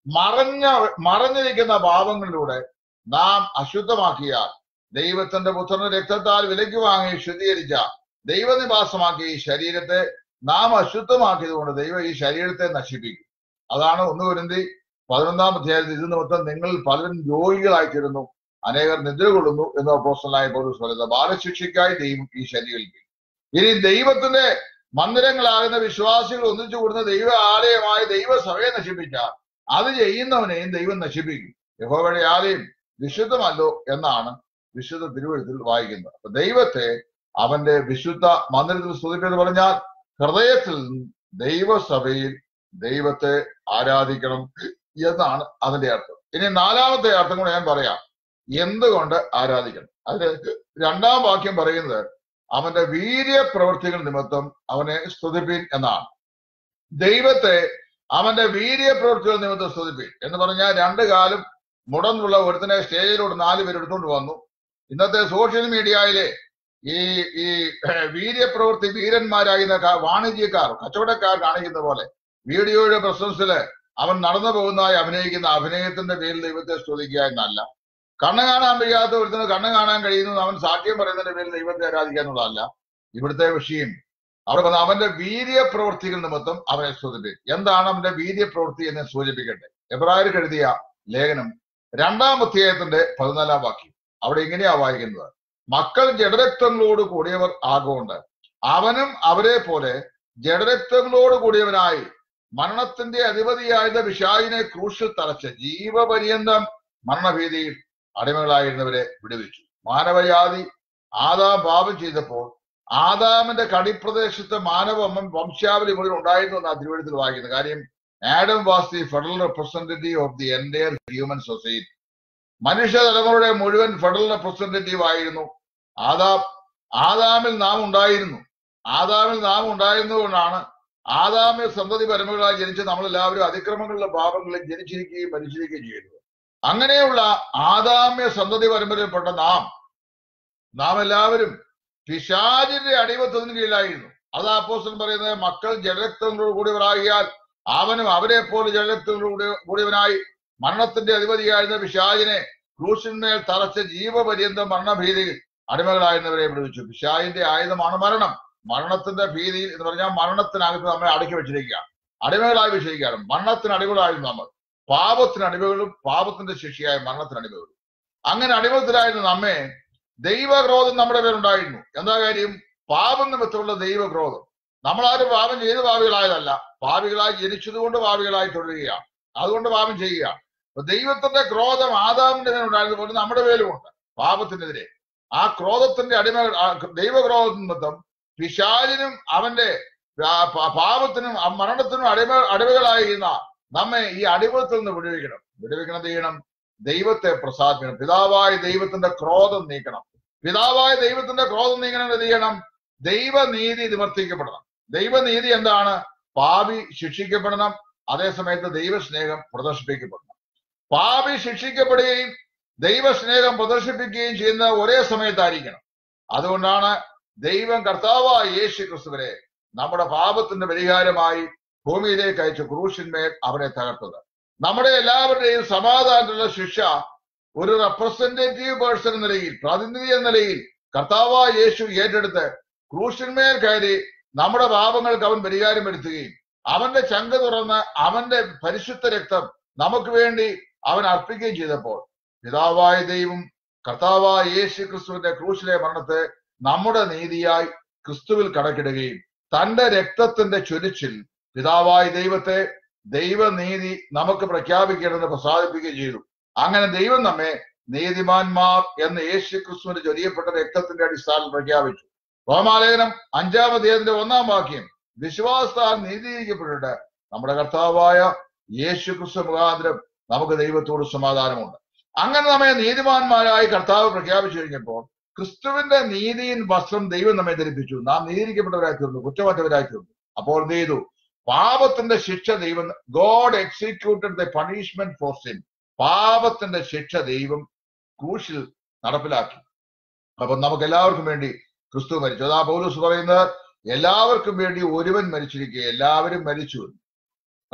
മറഞ്ഞിരിക്കുന്ന പാപങ്ങളിലൂടെ നാം അശുദ്ധമാക്കിയാൽ ദൈവത്തിന്റെ പുത്രന്റെ രക്തത്താൽ വിലയ്ക്ക് വാങ്ങി ശുദ്ധീകരിച്ച ദൈവനിവാസമാക്കിയ ഈ ശരീരത്തെ നാം അശുദ്ധമാക്കിയത് കൊണ്ട് ദൈവം ഈ ശരീരത്തെ നശിപ്പിക്കും. അതാണ് 1 കൊരിന്ത്യർ 11-ാം അധ്യായത്തിൽ ഇത് നിമിത്തം നിങ്ങൾ പലരും രോഗികളായിത്തീരുന്നു, അനേകർ നിദ്ര കൊള്ളുന്നു എന്ന് അപ്പോസ്തലനായ പൗലോസ് പറയുന്നത്. ബാലശിക്ഷയ്ക്കായി ദൈവം ഈ ശരീരം. ഇനി ദൈവത്തിന്റെ മന്ദിരങ്ങളാകുന്ന വിശ്വാസികൾ ഒന്നിച്ചു കൂടുന്ന ദൈവ ആലയമായ ദൈവസഭയെ നശിപ്പിച്ചാൽ അത് ചെയ്യുന്നവനെയും ദൈവം നശിപ്പിക്കും. യഹോവയുടെ ആലയം വിശുദ്ധമല്ലോ എന്നാണ് വിശുദ്ധ തിരുവെഴുത്തിൽ വായിക്കുന്നത്. അപ്പൊ ദൈവത്തെ അവന്റെ വിശുദ്ധ മന്ദിരത്തിൽ സ്തുതിപ്പെന്ന് പറഞ്ഞാൽ ഹൃദയത്തിൽ ദൈവസഭയിൽ ദൈവത്തെ ആരാധിക്കണം എന്നാണ് അതിന്റെ അർത്ഥം. ഇനി 4-ാമത്തെ അർത്ഥം കൂടെ ഞാൻ പറയാം, എന്തുകൊണ്ട് ആരാധിക്കണം. അതിന് 2-ാം വാക്യം പറയുന്നത് അവന്റെ വീര്യപ്രവൃത്തികൾ നിമിത്തം അവനെ സ്തുതിപ്പിൻ എന്നാണ്. ദൈവത്തെ അവന്റെ വീര്യപ്രവൃത്തികൾ നിമിത്തം സ്തുതിപ്പിൻ എന്ന് പറഞ്ഞാൽ 2 കാലും മുടന്നുള്ള ഒരുത്തനെ സ്റ്റേജിലോട്ട് 4 പേര് എടുത്തുകൊണ്ട് വന്നു. ഇന്നത്തെ സോഷ്യൽ മീഡിയയിലെ ഈ വീര്യപ്രവൃത്തി വീരന്മാരായിരുന്ന വാണിജ്യക്കാർ, കച്ചവടക്കാർ കാണിക്കുന്ന പോലെ വീഡിയോയുടെ പ്രസൻസില് അവൻ നടന്നു പോകുന്നതായി അഭിനയിക്കുന്ന അഭിനയത്തിന്റെ പേരിൽ ദൈവത്തെ സ്തുതിക്കുക എന്നല്ല. കണ്ണ് കാണാൻ വയ്യാത്ത ഒരുത്തിന് കണ്ണ് കാണാൻ കഴിയുന്നത് അവൻ സാക്ഷ്യം പറയുന്നതിന്റെ പേരിൽ ദൈവത്തെ ആരാധിക്കുക എന്നുള്ളതല്ല ഇവിടുത്തെ വിഷയം. അവിടെ പറഞ്ഞ അവന്റെ വീര്യപ്രവൃത്തികൾ നിമിത്തം അവനെ സ്തുതിപ്പിക്കും. എന്താണ് അവന്റെ വീര്യപ്രവൃത്തി എന്ന് സൂചിപ്പിക്കട്ടെ. എബ്രായർക്ക് എഴുതിയ ലേഖനം 2-ാം അധ്യായത്തിന്റെ 14-ാം വാക്യം അവിടെ ഇങ്ങനെയാ വായിക്കുന്നത്: മക്കൾ ജഡരക്തങ്ങളോട് കൂടിയവർ ആകൊണ്ട് അവനും അവരെ പോലെ ജഡരക്തങ്ങളോട് കൂടിയവനായി മരണത്തിന്റെ അധിപതിയായ പിശാചിനെ ക്രൂശിൽ തറച്ച് ജീവപര്യന്തം മരണഭീതിയിൽ അടിമകളായിരുന്നവരെ വിടുവിച്ചു. മാനവജാതി ആദാം പാപം ചെയ്തപ്പോൾ ആദാമിന്റെ കടിപ്രദേശത്ത് മാനവ വംശാവലി മുഴുവൻ ഉണ്ടായിരുന്നു എന്ന് തിരുവെഴുത്തിൽ വായിക്കുന്നത്. കാര്യം Adam was the federal representative of the entire human society. മനുഷ്യ തലമുറയുടെ മുഴുവൻ ഫെഡറൽ റെപ്രസെന്റേറ്റീവ് ആയിരുന്നു ആദാമിൽ നാം ഉണ്ടായിരുന്നു. ആദാമിൽ നാം ഉണ്ടായിരുന്നതുകൊണ്ടാണ് ആദാമ്യ സന്തതി പരമ്പരകളായി ജനിച്ച് നമ്മളെല്ലാവരും അതിക്രമങ്ങളിലും പാപങ്ങളിലും ജനിച്ചിരിക്കുകയും മരിച്ചിരിക്കുകയും ചെയ്യുന്നത്. അങ്ങനെയുള്ള ആദാമ്യ സന്തതി പരമ്പരയിൽപ്പെട്ട നാം എല്ലാവരും പിശാചിന്റെ അടിമത്തത്തിന് കീഴിലായിരുന്നു. അത് അപ്പോസ്തലൻ പറയുന്നത് മക്കൾ ജഡരക്തങ്ങളോട് കൂടിയവരാകിയാൽ അവനും അവരെ പോലെ ജഡരക്തങ്ങളോട് കൂടിയവനായി മരണത്തിന്റെ അധിപതിയായിരുന്ന പിശാചിനെ ക്രൂശിന്മേൽ തറച്ച ജീവപര്യന്തം മരണഭീതിയിൽ അടിമകളായിരുന്നവരെ വിടുവിച്ചു. പിശാചിന്റെ ആയുധമാണ് മരണം. മരണത്തിന്റെ ഭീതിയിൽ എന്ന് പറഞ്ഞാൽ മരണത്തിനകത്ത് നമ്മെ അടക്കി വെച്ചിരിക്കുകയാണ്, അടിമകളായി വെച്ചിരിക്കുകയാണ്. മരണത്തിന് അടിമകളായിരുന്നു നമ്മൾ. പാപത്തിന് അടിമകളും പാപത്തിന്റെ ശിക്ഷയായ മരണത്തിന് അടിമകളും. അങ്ങനെ അടിമത്തിലായിരുന്ന നമ്മെ ദൈവക്രോധം നമ്മുടെ പേരുണ്ടായിരുന്നു. എന്താ കാര്യം? പാപം നിമിത്തമുള്ള ദൈവക്രോധം. നമ്മളാരും പാപം ചെയ്ത് പാപികളായതല്ല, പാപികളായി ജനിച്ചതുകൊണ്ട് പാപികളായി തുടരുകയാണ്, അതുകൊണ്ട് പാപം ചെയ്യുകയാണ്. അപ്പൊ ദൈവത്തിന്റെ ക്രോധം ആദാമിന്റെ മേലുണ്ടായിരുന്നത് പോലെ നമ്മുടെ പേരുമുണ്ട് പാപത്തിനെതിരെ. ആ ക്രോധത്തിന്റെ അടിമകൾ, ദൈവക്രോധ നിമിത്തം പിശാചിനും അവന്റെ പാപത്തിനും മരണത്തിനും അടിമകളായിരുന്ന നമ്മെ ഈ അടിമത്തിൽ നിന്ന് വിടുവിക്കണം ചെയ്യണം. ദൈവത്തെ പ്രസാദിക്കണം. പിതാവായ ദൈവത്തിന്റെ ക്രോധം നീക്കണം. പിതാവായ ദൈവത്തിന്റെ ക്രോധം നീക്കണം എന്ത് ചെയ്യണം? ദൈവനീതി നിവർത്തിക്കപ്പെടണം. ദൈവനീതി എന്താണ്? പാപി ശിക്ഷിക്കപ്പെടണം, അതേസമയത്ത് ദൈവസ്നേഹം പ്രദർശിപ്പിക്കപ്പെടണം. പാപി ശിക്ഷിക്കപ്പെടുകയും ദൈവസ്നേഹം പ്രദർശിപ്പിക്കുകയും ചെയ്യുന്ന ഒരേ സമയത്തായിരിക്കണം. അതുകൊണ്ടാണ് ദൈവം കർത്താവായ യേശു ക്രിസ്തുവിനെ നമ്മുടെ പാപത്തിന്റെ പരിഹാരമായി ഭൂമിയിലേക്ക് അയച്ചു ക്രൂശിന്മേൽ അവനെ തകർത്തത്. നമ്മുടെ എല്ലാവരുടെയും സമാധാനത്തിലുള്ള ശിക്ഷ ഒരു റെപ്രസെന്റേറ്റീവ് പേഴ്സൺ എന്ന നിലയിൽ, പ്രതിനിധി എന്ന നിലയിൽ കർത്താവായ യേശു ഏറ്റെടുത്ത് ക്രൂശിന്മേൽ കയറി നമ്മുടെ പാപങ്ങൾക്ക് അവൻ പരിഹാരം വരുത്തുകയും അവന്റെ ചങ്ക് തുറന്ന് അവന്റെ പരിശുദ്ധ രക്തം നമുക്ക് വേണ്ടി അവൻ അർപ്പിക്കുകയും ചെയ്തപ്പോൾ പിതാവായ ദൈവം കർത്താവായ യേശു ക്രിസ്തുവിന്റെ ക്രൂശിലെ മരണത്തെ നമ്മുടെ നീതിയായി ക്രിസ്തുവിൽ കടക്കിടുകയും തന്റെ രക്തത്തിന്റെ ചൊരിച്ചിൽ പിതാവായ ദൈവത്തെ ദൈവനീതി നമുക്ക് പ്രഖ്യാപിക്കണമെന്ന് പ്രസാദിപ്പിക്കുകയും ചെയ്തു. അങ്ങനെ ദൈവം നമ്മെ നീതിമാന്മാർ എന്ന് യേശു ക്രിസ്തുവിന്റെ ചൊരിയപ്പെട്ട രക്തത്തിന്റെ അടിസ്ഥാനത്തിൽ പ്രഖ്യാപിച്ചു. റോമാലേഖനം 5-ാം അധ്യായത്തിന്റെ 1-ാം വാക്യം: വിശ്വാസത്താൽ നീതീകരിക്കപ്പെട്ടിട്ട് നമ്മുടെ കർത്താവായ യേശു ക്രിസ്തു മുഖാന്തരം നമുക്ക് ദൈവത്തോട് സമാധാനമുണ്ട്. അങ്ങനെ നമ്മെ നീതിമാന്മാരായി കർത്താവ് പ്രഖ്യാപിച്ചു കഴിഞ്ഞപ്പോൾ ക്രിസ്തുവിന്റെ നീതിயின் വസ്ത്രം ദൈവം നമ്മെ ധരിപ്പിച്ചു. നാം നീതീകരിക്കപ്പെട്ടവരായി തീർന്നു, കുറ്റമറ്റവരായി തീർന്നു. അപ്പോൾ എന്ത് ചെയ്തു? പാപത്തിന്റെ ശിക്ഷ ദൈവം, God executed the punishment for sin. പാപത്തിന്റെ ശിക്ഷ ദൈവം ക്രൂശിൽ നടപ്പിലാക്കി. അപ്പൊ നമുക്ക് എല്ലാവർക്കും വേണ്ടി ക്രിസ്തു മരിച്ചു. അതാ പൗലോസ് പറയുന്നത് എല്ലാവർക്കും വേണ്ടി ഒരുവൻ മരിച്ചിരിക്കുക, എല്ലാവരും മരിച്ചു.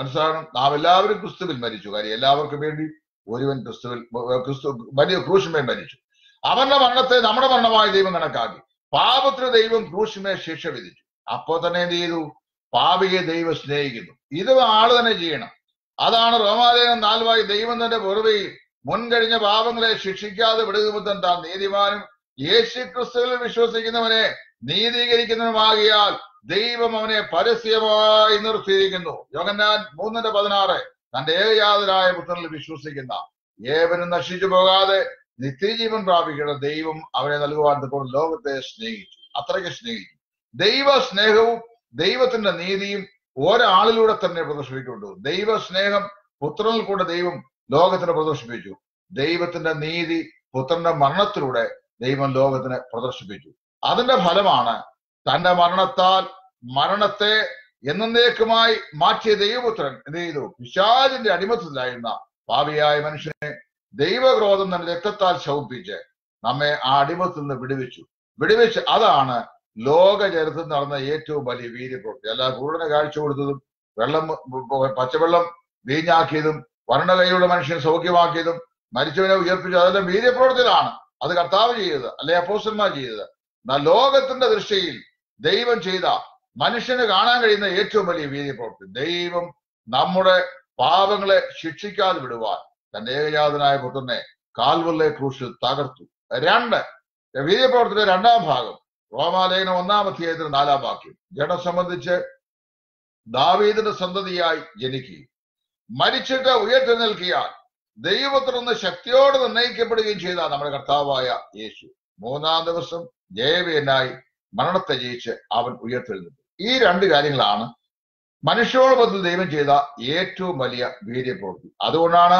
മനസ്സിലാകണം. നാം എല്ലാവരും ക്രിസ്തുവിൽ മരിച്ചു. കാര്യം എല്ലാവർക്കും വേണ്ടി ഒരുവൻ ക്രിസ്തു വലിയ ക്രൂശിന്മേൽ മരിച്ചു. അവന്റെ മരണത്തെ നമ്മുടെ മരണമായി ദൈവം കണക്കാക്കി. പാപത്തിന് ദൈവം ക്രൂശിന്മേൽ ശിക്ഷ വിധിച്ചു. അപ്പോ തന്നെ എന്ത് ചെയ്തു? പാപിയെ ദൈവം സ്നേഹിക്കുന്നു. ഇത് ആള് തന്നെ ചെയ്യണം. അതാണ് റോമാലേഖനം 4 ദൈവം തന്റെ വെറുതെയിൽ മുൻകഴിഞ്ഞ പാപങ്ങളെ ശിക്ഷിക്കാതെ വിടുകുമ്പോൾ താൻ നീതിമാനും യേശു ക്രിസ്തുവിൽ വിശ്വസിക്കുന്നവനെ നീതീകരിക്കുന്നവനുമാകിയാൽ ദൈവം അവനെ പരസ്യമായി നിർത്തിയിരിക്കുന്നു. യോഹന്നാൻ 3:16 തന്റെ ഏകജാതനായ പുത്രനിൽ വിശ്വസിക്കുന്ന ഏവനും നശിച്ചു പോകാതെ നിത്യജീവൻ പ്രാപിക്കുന്ന ദൈവം അവനെ നൽകുവാൻ ഇപ്പോൾ ലോകത്തെ സ്നേഹിച്ചു. അത്രയ്ക്ക് സ്നേഹിച്ചു. ദൈവ സ്നേഹവും ദൈവത്തിന്റെ നീതിയും ഒരാളിലൂടെ തന്നെ പ്രദർശിപ്പിക്കൊണ്ടു. ദൈവ സ്നേഹം പുത്രനിൽ കൂടെ ദൈവം ലോകത്തിന് പ്രദർശിപ്പിച്ചു. ദൈവത്തിന്റെ നീതി പുത്രന്റെ മരണത്തിലൂടെ ദൈവം ലോകത്തിന് പ്രദർശിപ്പിച്ചു. അതിന്റെ ഫലമാണ് തന്റെ മരണത്താൽ മരണത്തെ എന്നേക്കുമായി മാറ്റിയ ദൈവപുത്രൻ എന്ത് ചെയ്തു? പിശാചിന്റെ അടിമത്തത്തിലായിരുന്ന പാപിയായ മനുഷ്യനെ ദൈവക്രോധം തന്റെ രക്തത്താൽ ശൗപ്പിച്ച് നമ്മെ ആ അടിമത്തിൽ നിന്ന് വിടുവിച്ച് അതാണ് ലോക ചരിത്രത്തിൽ നടന്ന ഏറ്റവും വലിയ വീര്യപ്രവൃത്തി. അല്ല കുരുടനെ കാഴ്ച കൊടുത്തതും പച്ചവെള്ളം വീഞ്ഞാക്കിയതും വരണ്ട കൈയുള്ള മനുഷ്യനെ സൗഖ്യമാക്കിയതും മരിച്ചവനെ ഉയർപ്പിച്ചു, അതെല്ലാം വീര്യപ്രവൃത്തിയിലാണ്. അത് കർത്താവ് ചെയ്തത്, അല്ലെ അപ്പോസ്തലന്മാർ ചെയ്തത്. എന്നാൽ ലോകത്തിന്റെ ദൃഷ്ടിയിൽ ദൈവം ചെയ്ത മനുഷ്യന് കാണാൻ കഴിയുന്ന ഏറ്റവും വലിയ വീര്യപ്രവൃത്തി, ദൈവം നമ്മുടെ പാപങ്ങളെ ശിക്ഷിക്കാതെ വിടുവാൻ തന്റെ ഏകജാതനായ പുത്രനെ കാൽവറിലെ ക്രൂശിൽ തകർത്തു. വീര്യപ്രവൃത്തിയുടെ 2ാം ഭാഗം റോമാലേഖനം 1-ാം അധ്യായത്തിന് 4-ാം വാക്യം. ജഡം സംബന്ധിച്ച് ദാവീദിന്റെ സന്തതിയായി ജനിക്കുകയും മരിച്ചിട്ട് ഉയർത്തെഴുന്നേൽക്കിയാൽ ദൈവപുത്രന് ശക്തിയോടെ നിർണയിക്കപ്പെടുകയും ചെയ്ത നമ്മുടെ കർത്താവായ യേശു 3-ാം ദിവസം ജയവീരനായി മരണത്തെ ജയിച്ച് അവൻ ഉയർത്തെഴുന്നേറ്റു. ഈ 2 കാര്യങ്ങളാണ് മനുഷ്യോളപത്തിൽ ദൈവം ചെയ്ത ഏറ്റവും വലിയ വീര്യപ്രവൃത്തി. അതുകൊണ്ടാണ്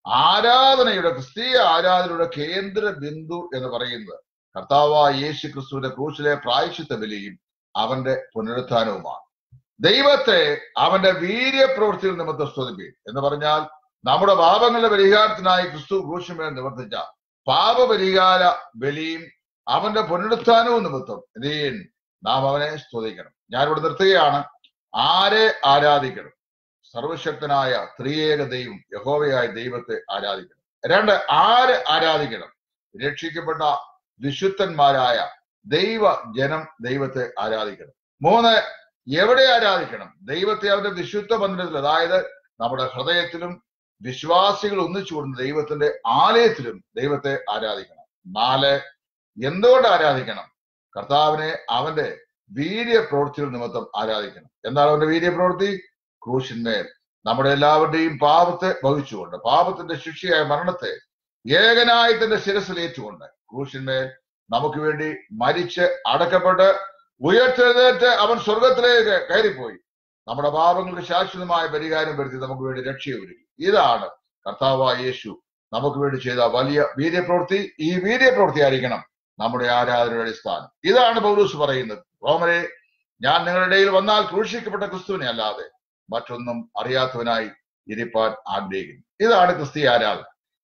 ക്രിസ്തീയ ആരാധനയുടെ കേന്ദ്ര ബിന്ദു എന്ന് പറയുന്നത് കർത്താവായ യേശു ക്രിസ്തുവിന്റെ ക്രൂശിലെ പ്രായശ്ചിത്ത ബലിയും അവന്റെ പുനരുത്ഥാനവുമാണ്. ദൈവത്തെ അവന്റെ വീര്യപ്രവൃത്തിയിൽ നിമിത്തം സ്തുതിപ്പീൻ എന്ന് പറഞ്ഞാൽ നമ്മുടെ പാപങ്ങളുടെ പരിഹാരത്തിനായി ക്രിസ്തു ക്രൂശിന്മേൽ നിവർത്തിച്ച പാപപരിഹാര ബലിയും അവന്റെ പുനരുത്ഥാനവും നിമിത്തം നാം അവനെ സ്തുതിക്കണം. ഞാനിവിടെ നിർത്തുകയാണ്. ആരെ ആരാധിക്കണം? സർവശക്തനായ ത്രിയേക ദൈവം യഹോവയായ ദൈവത്തെ ആരാധിക്കണം. 2, ആര് ആരാധിക്കണം? രക്ഷിക്കപ്പെട്ട വിശുദ്ധന്മാരായ ദൈവ ജനം ദൈവത്തെ ആരാധിക്കണം. 3, എവിടെ ആരാധിക്കണം? ദൈവത്തെ അവന്റെ വിശുദ്ധ മന്ദിരത്തിൽ, അതായത് നമ്മുടെ ഹൃദയത്തിലും വിശ്വാസികൾ ഒന്നിച്ചുകൂടുന്ന ദൈവത്തിന്റെ ആലയത്തിലും ദൈവത്തെ ആരാധിക്കണം. 4, എന്തുകൊണ്ട് ആരാധിക്കണം? കർത്താവിനെ അവന്റെ വീര്യപ്രവൃത്തികൾ നിമിത്തം ആരാധിക്കണം. എന്താണ് അവന്റെ വീര്യപ്രവൃത്തി? ക്രൂശിന്മേൽ നമ്മുടെ എല്ലാവരുടെയും പാപത്തെ വഹിച്ചുകൊണ്ട്, പാപത്തിന്റെ ശിക്ഷയായ മരണത്തെ ഏകനായി തന്റെ ശിരസിലേറ്റുകൊണ്ട് ക്രൂശിന്മേൽ നമുക്ക് വേണ്ടി മരിച്ച് അടക്കപ്പെട്ട് ഉയർത്തെഴുന്നേറ്റ് അവൻ സ്വർഗത്തിലേക്ക് കയറിപ്പോയി നമ്മുടെ പാപങ്ങൾക്ക് ശാശ്വതമായ പരിഹാരം വരുത്തി നമുക്ക് വേണ്ടി രക്ഷയൊരുക്കി. ഇതാണ് കർത്താവായ യേശു നമുക്ക് വേണ്ടി ചെയ്ത വലിയ വീര്യപ്രവൃത്തി. ഈ വീര്യപ്രവൃത്തി ആയിരിക്കണം നമ്മുടെ ആരാധനയുടെ അടിസ്ഥാനം. ഇതാണ് പൗലോസ് പറയുന്നത്, റോമരെ, ഞാൻ നിങ്ങളുടെ ഇടയിൽ വന്നാൽ ക്രൂശിക്കപ്പെട്ട ക്രിസ്തുവിനെ അല്ലാതെ മറ്റൊന്നും അറിയാത്തവനായി ഇരിപ്പാൻ ആഗ്രഹിക്കുന്നു. ഇതാണ് ക്രിസ്തീയ ആരാധന.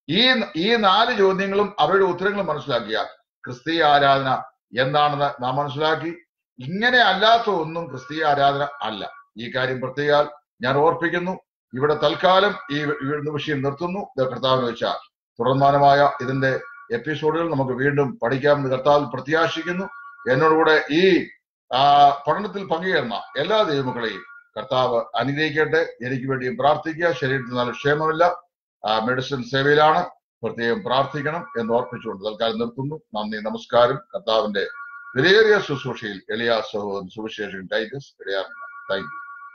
ഈ 4 ചോദ്യങ്ങളും അവരുടെ ഉത്തരങ്ങളും മനസ്സിലാക്കിയാൽ ക്രിസ്തീയ ആരാധന എന്താണെന്ന് നാം മനസ്സിലാക്കി. ഇങ്ങനെ അല്ലാത്ത ഒന്നും ക്രിസ്തീയ ആരാധന അല്ല. ഈ കാര്യം പ്രത്യേകം ഞാൻ ഓർപ്പിക്കുന്നു. ഇവിടെ തൽക്കാലം ഈ വിഷയം നിർത്തുന്നു. കർത്താവിന് വെച്ചാൽ തുടർമാനമായ ഇതിന്റെ എപ്പിസോഡുകൾ നമുക്ക് വീണ്ടും പഠിക്കാമെന്ന് കർത്താവിൽ പ്രത്യാശിക്കുന്നു. എന്നോടുകൂടെ ഈ പഠനത്തിൽ പങ്കുചേർന്ന എല്ലാ ദൈവമക്കളെയും കർത്താവ് അനുഗ്രഹിക്കട്ടെ. എനിക്ക് വേണ്ടിയും പ്രാർത്ഥിക്കുക. ശരീരത്തിൽ നല്ല ക്ഷേമമില്ല, മെഡിസിൻ സേവയിലാണ്, പ്രത്യേകം പ്രാർത്ഥിക്കണം എന്ന് ഓർപ്പിച്ചുകൊണ്ട് തൽക്കാലം നിർത്തുന്നു. നന്ദി, നമസ്കാരം. കർത്താവിന്റെ വിലയേറിയ ശുശ്രൂഷയിൽ എളിയ സഹോദരൻ സുവിശേഷൻ ടൈറ്റസ് ഇടയാറുണ്ട്. Thank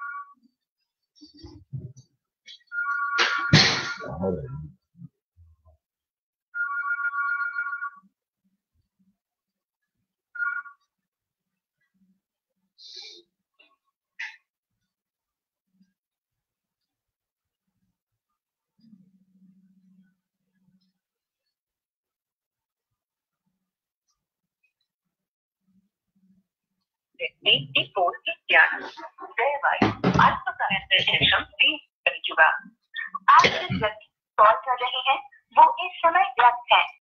you. ഇപ്പോൾ ധ്യാനം ദയവായി അല്പസമയത്തിന് ശേഷം വീണ്ടും ആപ്പ് जिस व्यक्ति कॉल कर रहे हैं वो इस समय व्यस्त है।